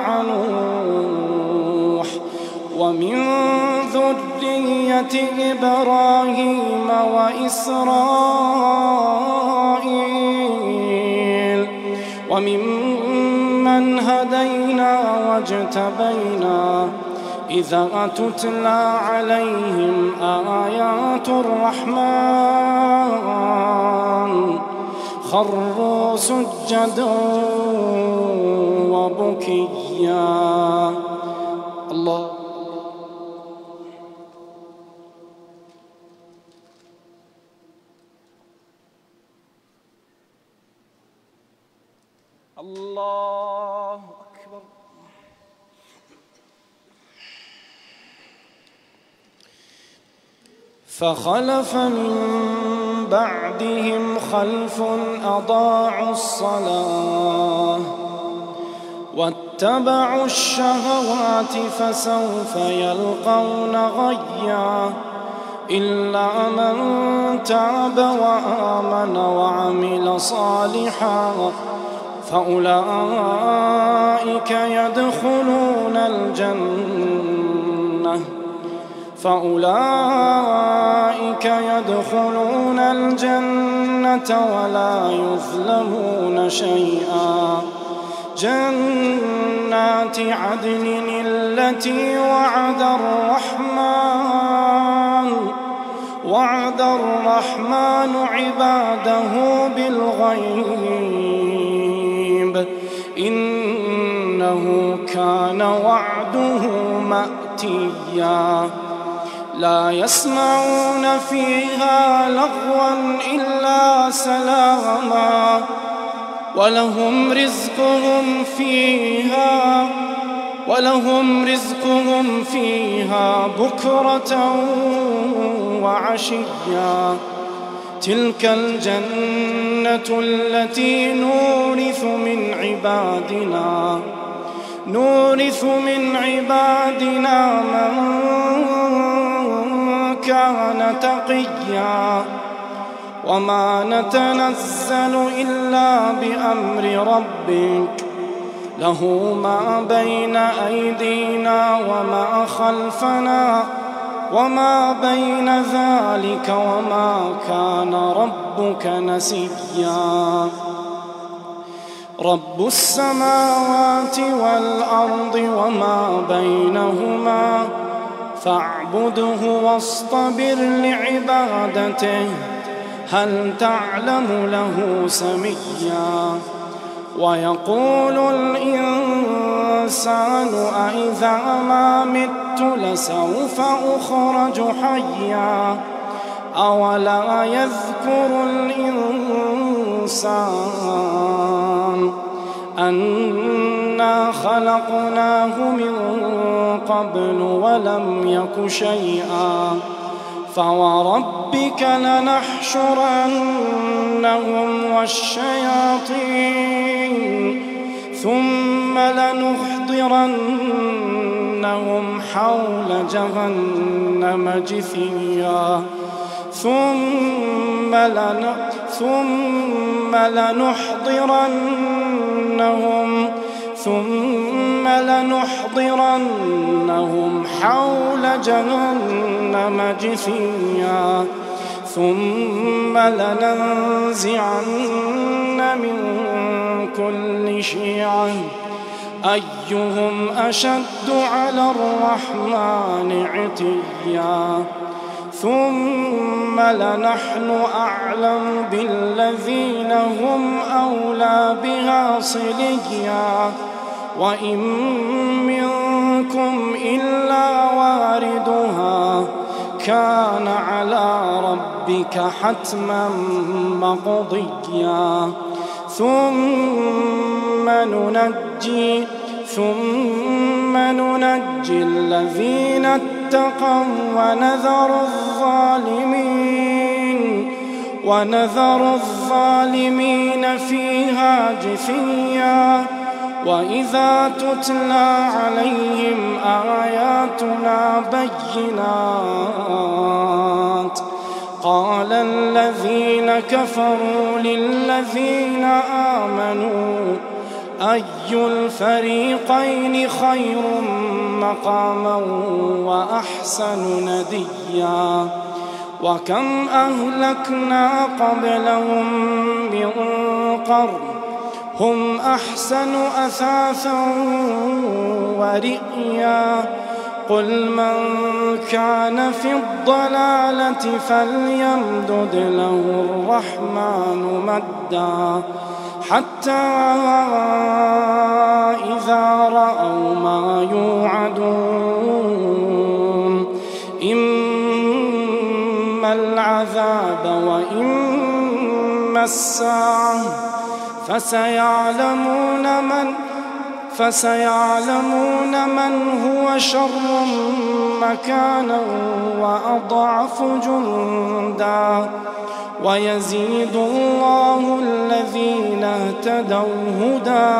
نوح ومن ذرية إبراهيم وإسرائيل وممن هدينا واجتبينا إذا تتلى عليهم آيات الرحمن خروا سجدا وبكيا. الله الله أكبر. فخلف من بعدهم خلف أضاعوا الصلاة واتبعوا الشهوات فسوف يلقون غيا إلا من تاب وآمن وعمل صالحا فأولئك يدخلون الجنة فأولئك يدخلون الجنة ولا يظلمون شيئا جنات عدن التي وعد الرحمن وعد الرحمن عباده بالغيب إنه كان وعده مأتيا لا يسمعون فيها لغوا إلا سلاما ولهم رزقهم فيها ولهم رزقهم فيها بكرة وعشيا تلك الجنة التي نورث من عبادنا نورث من عبادنا من كان تقيا وما نتنزل إلا بأمر ربك له ما بين أيدينا وما خلفنا وما بين ذلك وما كان ربك نسيا رب السماوات والأرض وما بينهما فاعبده واصطبر لعبادته هل تعلم له سميا ويقول الإنسان أإذا ما مت لسوف أخرج حيا أولا يذكر الإنسان أنا خلقناه من قبل ولم يك شيئا فوربك لنحشرنهم والشياطين ثم لنحضرنهم حول جهنم جثيا ثم لن ثم لنحضرنهم ثم لنحضرنهم حول جهنم جثيا ثم لننزعن من كل شيعة أيهم أشد على الرحمن عتيا ثم لنحن أعلم بالذين هم أولى بها صليا وإن منكم إلا واردها كان على ربك حتما مقضيا ثم ننجي ثم ننجي الذين اتقوا ونذر الظالمين ونذر الظالمين فيها جثيا وإذا تتلى عليهم آياتنا بينات قال الذين كفروا للذين آمنوا أي الفريقين خير مقاما وأحسن نديا وكم أهلكنا قبلهم من قرن هم أحسن أثاثا ورئيا قل من كان في الضلالة فليمدد له الرحمن مدا حتى إذا رأوا ما يوعدون إما العذاب وإما الساعة فسيعلمون من فسيعلمون من هو شر مكانا وأضعف جندا ويزيد الله الذين اهتدوا هدى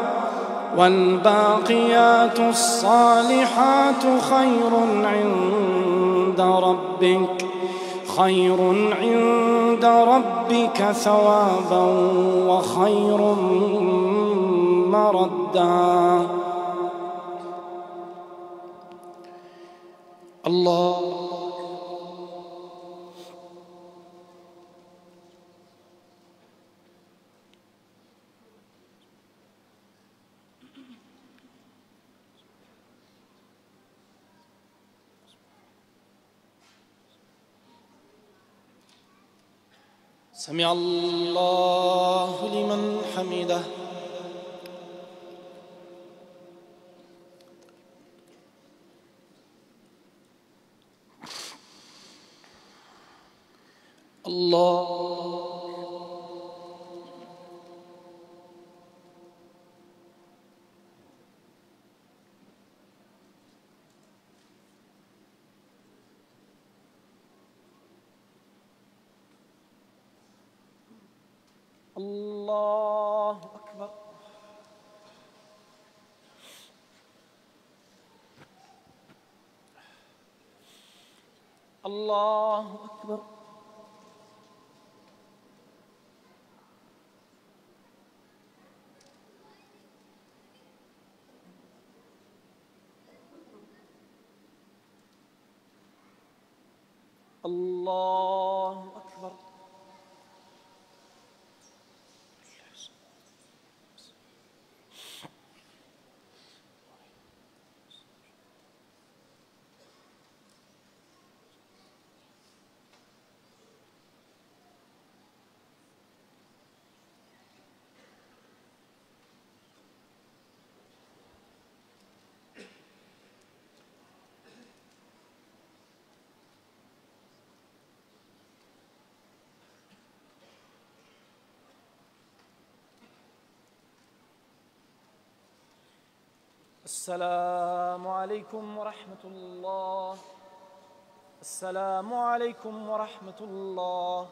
والباقيات الصالحات خير عند ربك خير عند ربك ثوابا وخير مردا. الله سمع الله لمن حمده. الله الله أكبر. الله أكبر. الله أكبر. السلام عليكم ورحمة الله. السلام عليكم ورحمة الله.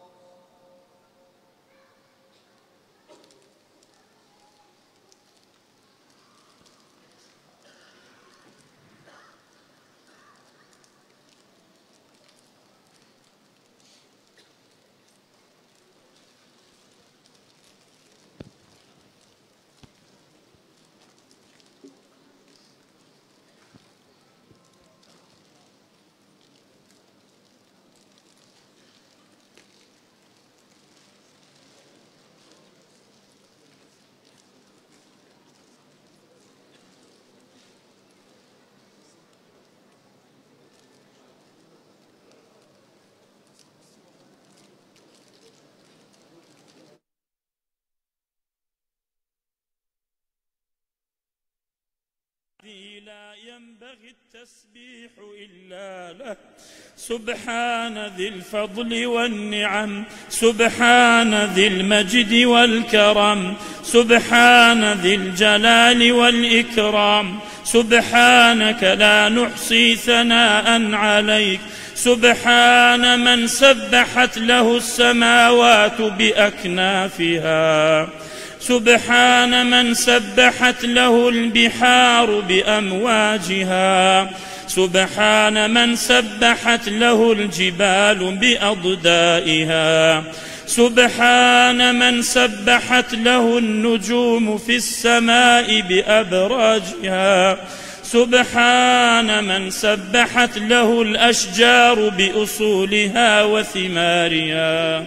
لا ينبغي التسبيح إلا له. سبحان ذي الفضل والنعم، سبحان ذي المجد والكرم، سبحان ذي الجلال والإكرام، سبحانك لا نحصي ثناء عليك، سبحان من سبحت له السماوات بأكنافها، سبحان من سبحت له البحار بأمواجها، سبحان من سبحت له الجبال بأضدائها، سبحان من سبحت له النجوم في السماء بأبراجها، سبحان من سبحت له الأشجار بأصولها وثمارها.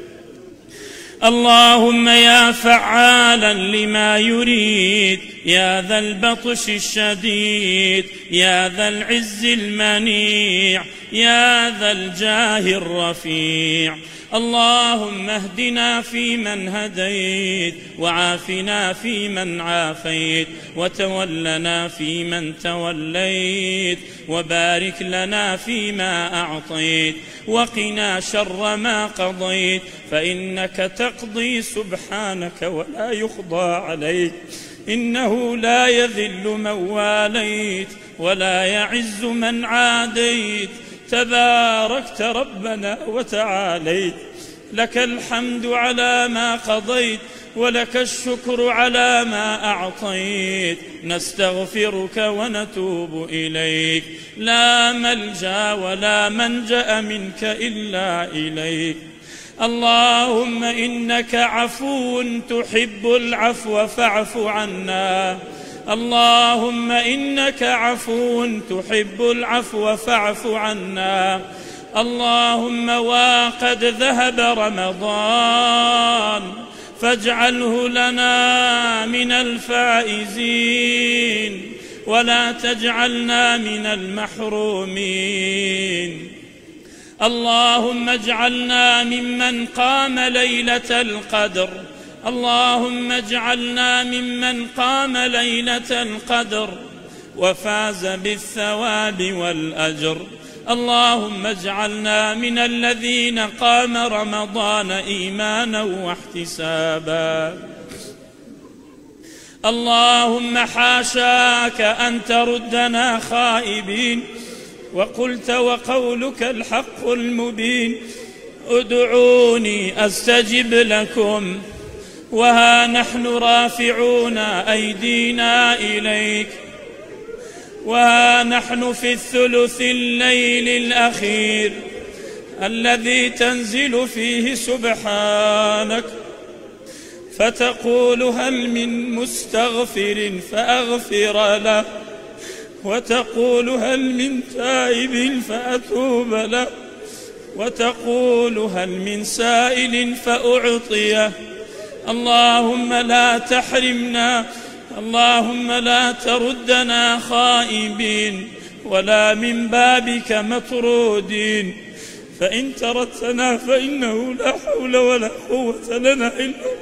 اللهم يا فعالا لما يريد، يا ذا البطش الشديد، يا ذا العز المنيع، يا ذا الجاه الرفيع، اللهم اهدنا فيمن هديت، وعافنا فيمن عافيت، وتولنا فيمن توليت، وبارك لنا فيما أعطيت، وقنا شر ما قضيت، فإنك تقضي سبحانك ولا يقضى عليك، إنه لا يذل من واليت ولا يعز من عاديت، تباركت ربنا وتعاليت، لك الحمد على ما قضيت، ولك الشكر على ما أعطيت، نستغفرك ونتوب إليك، لا ملجأ ولا منجأ منك إلا إليك. اللهم إنك عفو تحب العفو فاعف عنا، اللهم إنك عفو تحب العفو فاعف عنا. اللهم وقد ذهب رمضان فاجعله لنا من الفائزين، ولا تجعلنا من المحرومين. اللهم اجعلنا ممن قام ليلة القدر، اللهم اجعلنا ممن قام ليلة القدر وفاز بالثواب والأجر. اللهم اجعلنا من الذين قام رمضان إيمانا واحتسابا. اللهم حاشاك أن تردنا خائبين، وقلت وقولك الحق المبين، ادعوني أستجب لكم، وها نحن رافعون أيدينا إليك، وها نحن في الثلث الليل الأخير الذي تنزل فيه سبحانك، فتقول هل من مستغفر فأغفر له، وتقول هل من تائب فأتوب له، وتقول هل من سائل فأعطيه. اللهم لا تحرمنا، اللهم لا تردنا خائبين ولا من بابك مطرودين، فإن تردتنا فإنه لا حول ولا قوة لنا إلا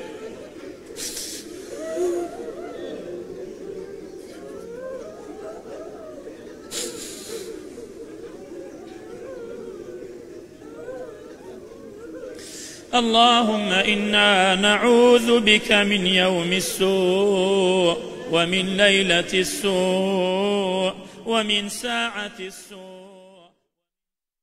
اللهم إنا نعوذ بك من يوم السوء، ومن ليلة السوء، ومن ساعة السوء.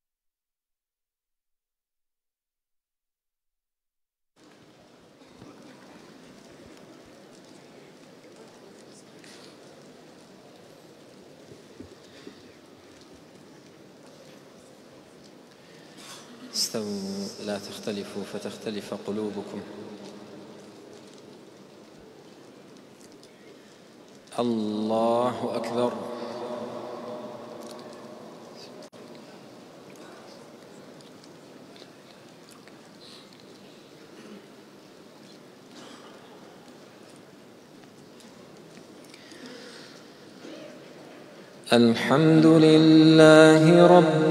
استووا لا تختلفوا فتختلف قلوبكم. الله أكبر. الحمد لله رب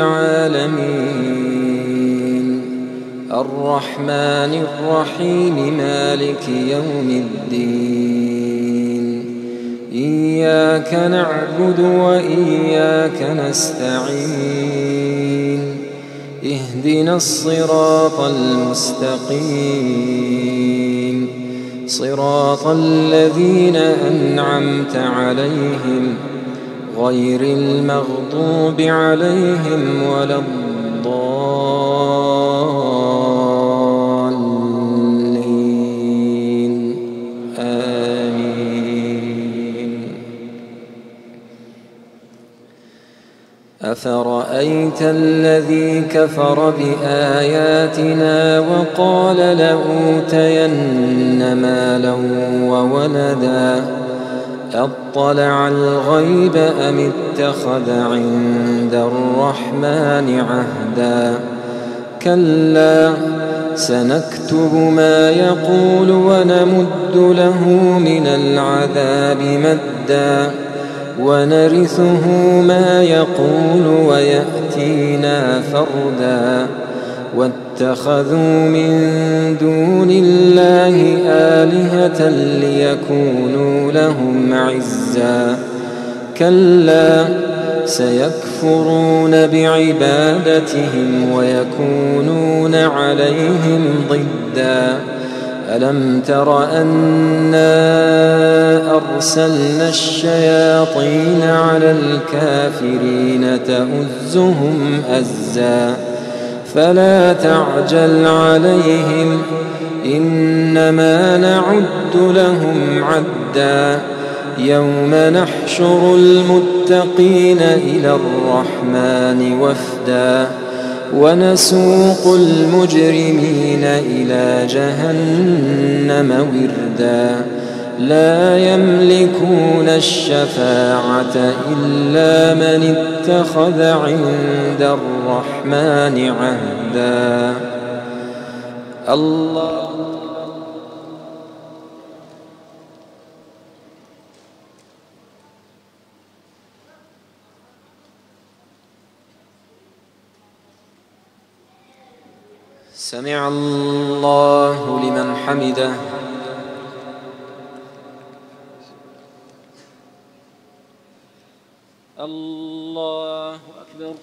العالمين الرحمن الرحيم مالك يوم الدين إياك نعبد وإياك نستعين اهدنا الصراط المستقيم صراط الذين أنعمت عليهم غير المغضوب عليهم ولا الضالين آمين. أفرأيت الذي كفر بآياتنا وقال لأوتين مالا وولدا أطلع الغيب أم اتخذ عند الرحمن عهدا كلا سنكتب ما يقول ونمد له من العذاب مدا ونرثه ما يقول ويأتينا فردا واتخذوا من دون الله آلهة ليكونوا لهم عزا كلا سيكفرون بعبادتهم ويكونون عليهم ضدا ألم تر أنا أرسلنا الشياطين على الكافرين تؤزهم أزا فلا تعجل عليهم إنما نعد لهم عدا يوم نحشر المتقين إلى الرحمن وفدا ونسوق المجرمين إلى جهنم وردا لا يملكون الشفاعة إلا من اتخذ عند الرحمن عهدا. الله سمع الله لمن حمده. الله أكبر.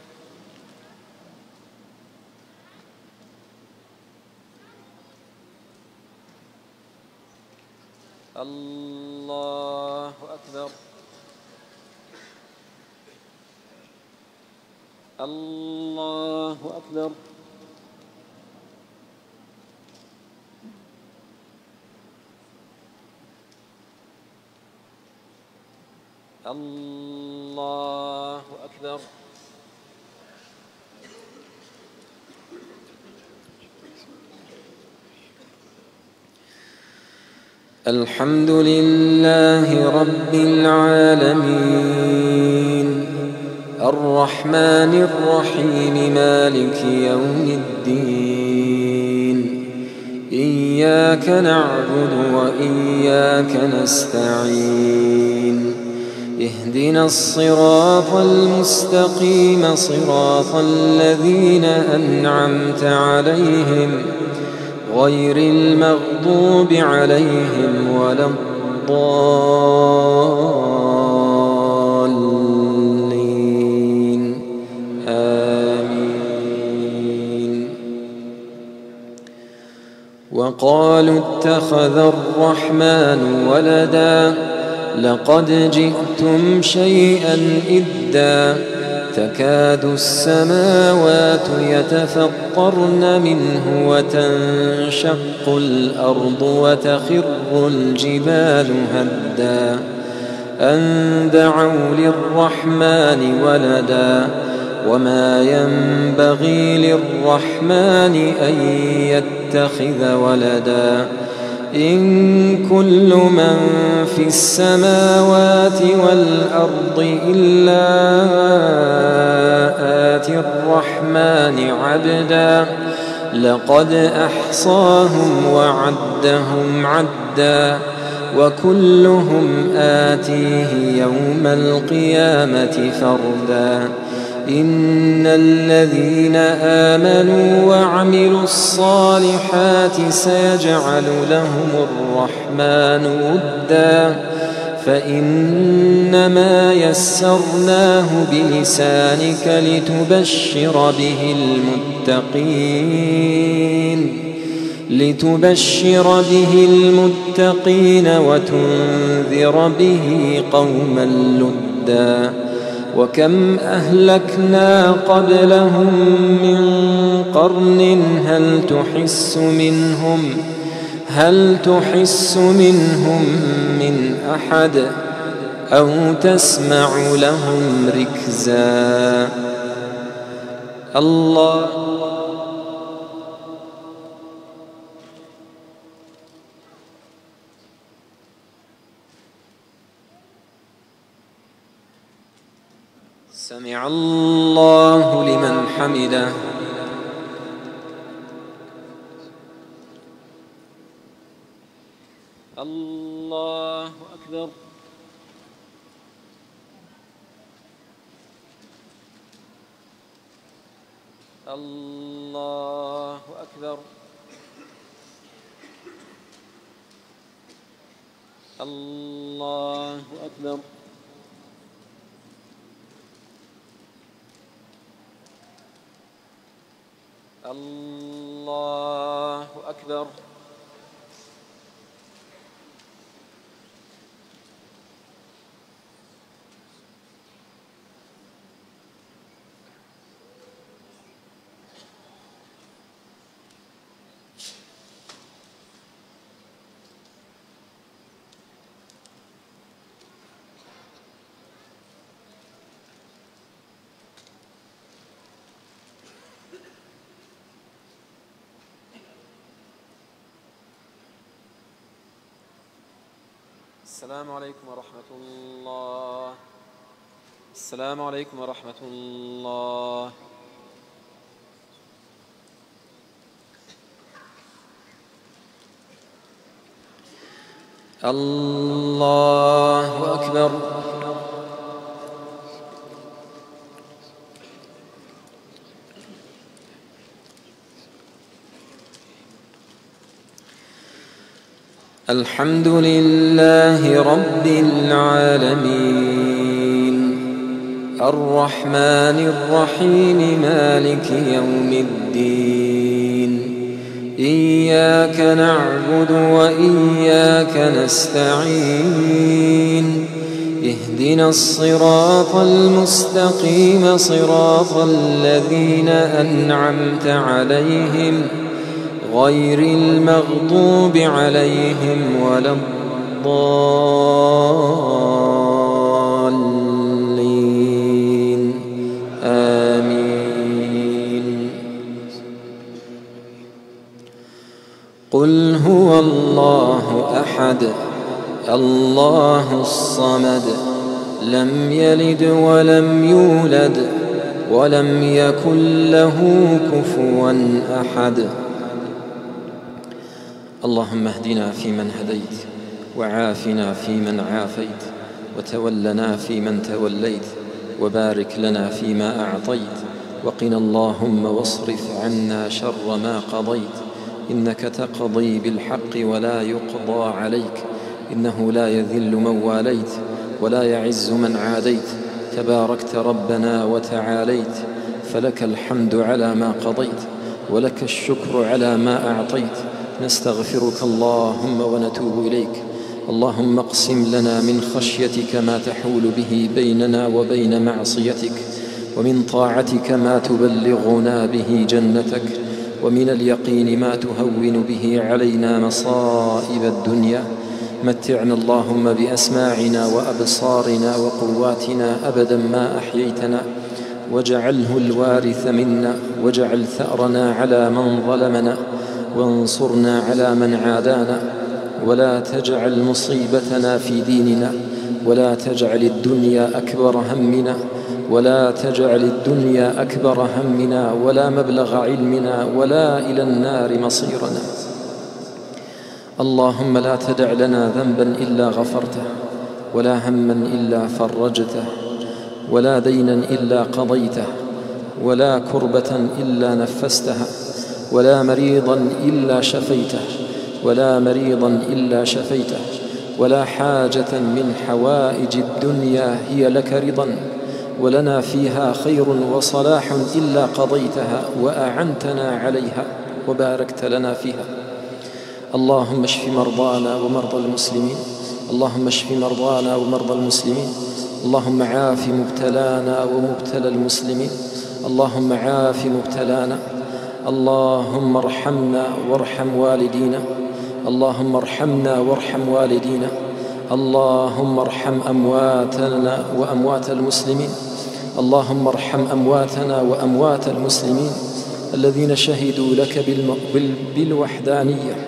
الله أكبر. الله أكبر. الله أكبر. الحمد لله رب العالمين الرحمن الرحيم مالك يوم الدين إياك نعبد وإياك نستعين اهدنا الصراط المستقيم صراط الذين أنعمت عليهم غير المغضوب عليهم ولا الضالين آمين. وقالوا اتخذ الرحمن ولدا لقد جئتم شيئا إدا تكاد السماوات يتفطرن منه وتنشق الأرض وتخر الجبال هدا أن دعوا للرحمن ولدا وما ينبغي للرحمن أن يتخذ ولدا إن كل من في السماوات والأرض إلا آتي الرحمن عبدا لقد أحصاهم وعدهم عدا وكلهم آتيه يوم القيامة فردا إن الذين آمنوا وعملوا الصالحات سيجعل لهم الرحمن ودا فإنما يسرناه بلسانك لتبشر به المتقين لتبشر به المتقين وتنذر به قوما لدا وكم أهلكنا قبلهم من قرن هل تحس منهم هل تحس منهم من أحد أو تسمع لهم ركزا الله سمع الله لمن حمده الله أكبر الله أكبر الله أكبر الله أكبر السلام عليكم ورحمة الله السلام عليكم ورحمة الله الله أكبر الحمد لله رب العالمين الرحمن الرحيم مالك يوم الدين إياك نعبد وإياك نستعين اهدنا الصراط المستقيم صراط الذين أنعمت عليهم غير المغضوب عليهم ولا الضالين آمين قل هو الله أحد الله الصمد لم يلد ولم يولد ولم يكن له كفوا أحد اللهم اهدنا فيمن هديت وعافنا فيمن عافيت وتولنا فيمن توليت وبارك لنا فيما أعطيت وقنا اللهم واصرف عنا شر ما قضيت إنك تقضي بالحق ولا يقضى عليك إنه لا يذل من واليت ولا يعز من عاديت تباركت ربنا وتعاليت فلك الحمد على ما قضيت ولك الشكر على ما أعطيت نستغفرك اللهم ونتوب إليك اللهم اقسم لنا من خشيتك ما تحول به بيننا وبين معصيتك ومن طاعتك ما تبلغنا به جنتك ومن اليقين ما تهون به علينا مصائب الدنيا متعنا اللهم بأسماعنا وأبصارنا وقواتنا أبدا ما أحييتنا واجعله الوارث منا، واجعل ثأرنا على من ظلمنا، وانصرنا على من عادانا، ولا تجعل مصيبتنا في ديننا، ولا تجعل الدنيا أكبر همنا، ولا تجعل الدنيا أكبر همنا، ولا مبلغ علمنا، ولا إلى النار مصيرنا. اللهم لا تدع لنا ذنبا إلا غفرته، ولا هما إلا فرجته، ولا دينا إلا قضيته، ولا كربة إلا نفستها، ولا مريضا إلا شفيته، ولا مريضا إلا شفيته، ولا حاجة من حوائج الدنيا هي لك رضا ولنا فيها خير وصلاح إلا قضيتها وأعنتنا عليها وباركت لنا فيها. اللهم اشف مرضانا ومرضى المسلمين، اللهم اشف مرضانا ومرضى المسلمين، اللهم عاف مبتلانا ومبتلى المسلمين، اللهم عاف مبتلانا، اللهم ارحمنا وارحم والدينا، اللهم ارحمنا وارحم والدينا، اللهم ارحم أمواتنا وأموات المسلمين، اللهم ارحم أمواتنا وأموات المسلمين الذين شهدوا لك بالوحدانية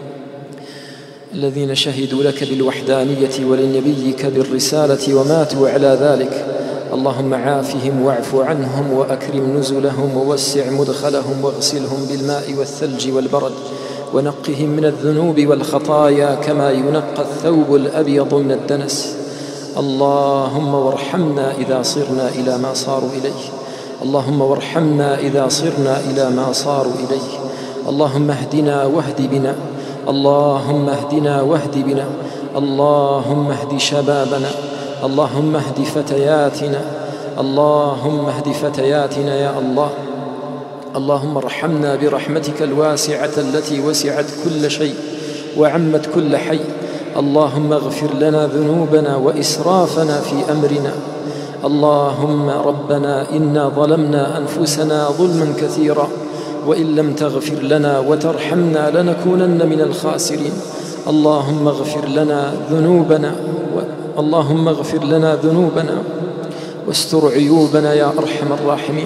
الذين شهدوا لك بالوحدانية ولنبيك بالرسالة وماتوا على ذلك. اللهم عافهم واعف عنهم وأكرم نزلهم ووسع مدخلهم واغسلهم بالماء والثلج والبرد ونقهم من الذنوب والخطايا كما ينقى الثوب الأبيض من الدنس. اللهم وارحمنا إذا صرنا إلى ما صاروا إليه، اللهم وارحمنا إذا صرنا إلى ما صاروا إليه. اللهم اهدنا واهد بنا، اللهم اهدنا واهد بنا، اللهم اهد شبابنا، اللهم اهد فتياتنا، اللهم اهد فتياتنا يا الله. اللهم ارحمنا برحمتك الواسعة التي وسعت كل شيء وعمت كل حي. اللهم اغفر لنا ذنوبنا وإسرافنا في أمرنا. اللهم ربنا إنا ظلمنا أنفسنا ظلما كثيرا وإن لم تغفر لنا وترحمنا لنكونن من الخاسرين. اللهم اغفر لنا ذنوبنا و... اللهم اغفر لنا ذنوبنا واستر عيوبنا يا أرحم الراحمين.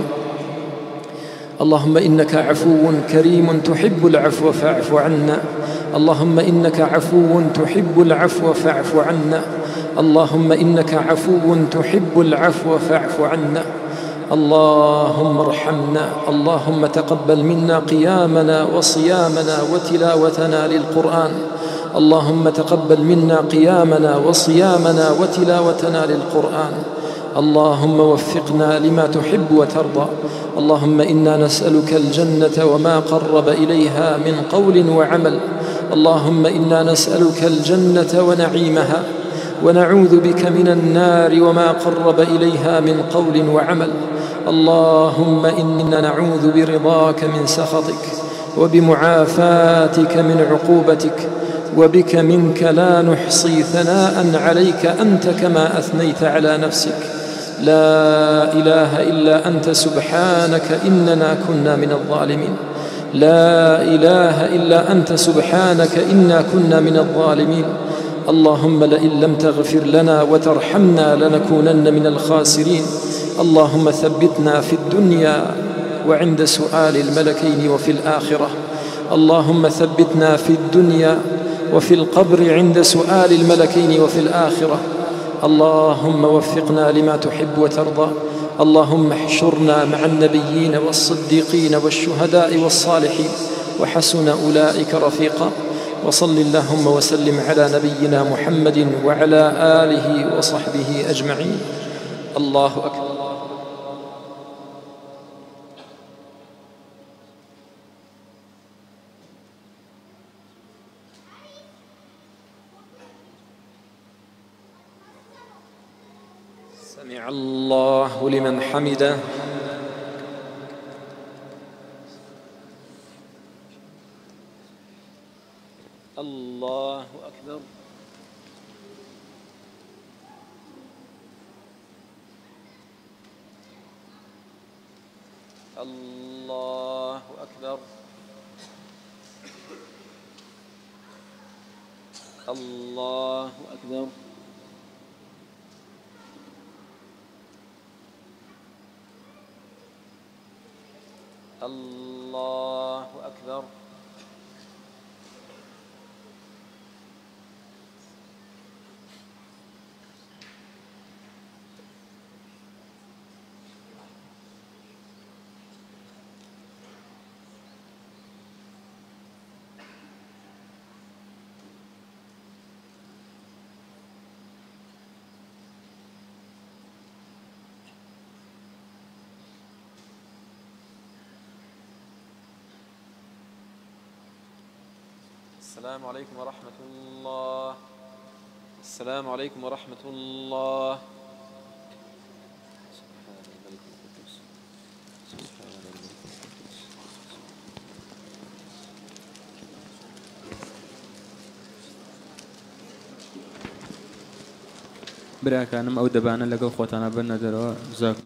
اللهم إنك عفو كريم تحب العفو فاعف عنا، اللهم إنك عفو تحب العفو فاعف عنا، اللهم إنك عفو تحب العفو فاعف عنا. اللهم ارحمنا، اللهم تقبل منا قيامنا وصيامنا وتلاوتنا للقرآن، اللهم تقبل منا قيامنا وصيامنا وتلاوتنا للقرآن. اللهم وفقنا لما تحب وترضى. اللهم إنا نسألك الجنة وما قرب إليها من قول وعمل. اللهم إنا نسألك الجنة ونعيمها ونعوذ بك من النار وما قرب إليها من قول وعمل. اللهم إنا نعوذ برضاك من سخطك وبمعافاتك من عقوبتك، وبك منك لا نحصي ثناء عليك أنت كما أثنيت على نفسك. لا إله إلا أنت سبحانك إننا كنا من الظالمين، لا إله إلا أنت سبحانك إنا كنا من الظالمين. اللهم لئن لم تغفر لنا وترحمنا لنكونن من الخاسرين. اللهم ثبتنا في الدنيا وعند سؤال الملكين وفي الآخرة. اللهم ثبتنا في الدنيا وفي القبر عند سؤال الملكين وفي الآخرة. اللهم وفقنا لما تحب وترضى. اللهم احشرنا مع النبيين والصديقين والشهداء والصالحين وحسن أولئك رفيقا. وصل اللهم وسلم على نبينا محمد وعلى آله وصحبه أجمعين. الله أكبر. سمع الله لمن حمده. الله أكبر. الله أكبر. الله أكبر. الله أكبر. السلام عليكم ورحمة الله. السلام عليكم ورحمة الله. سبحان الملك القدوس سبحان الملك القدوس. براکانم ئەو دەبانە لەگەڵ خۆتانە بنە دەرەوە. جزاکم.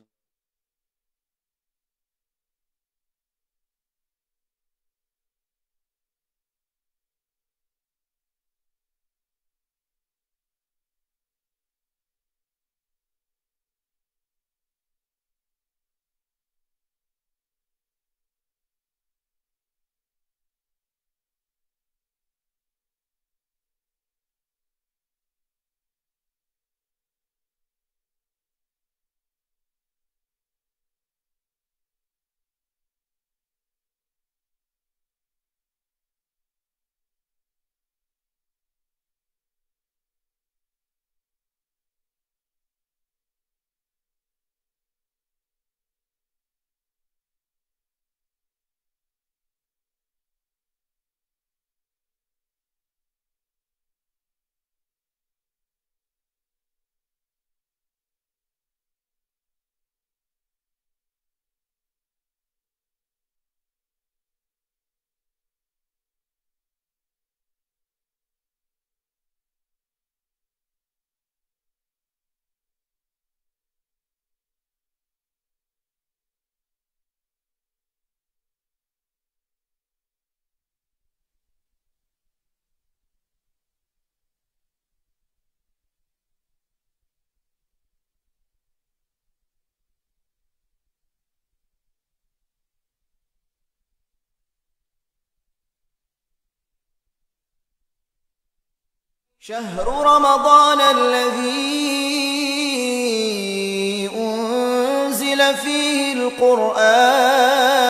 شهر رمضان الذي أنزل فيه القرآن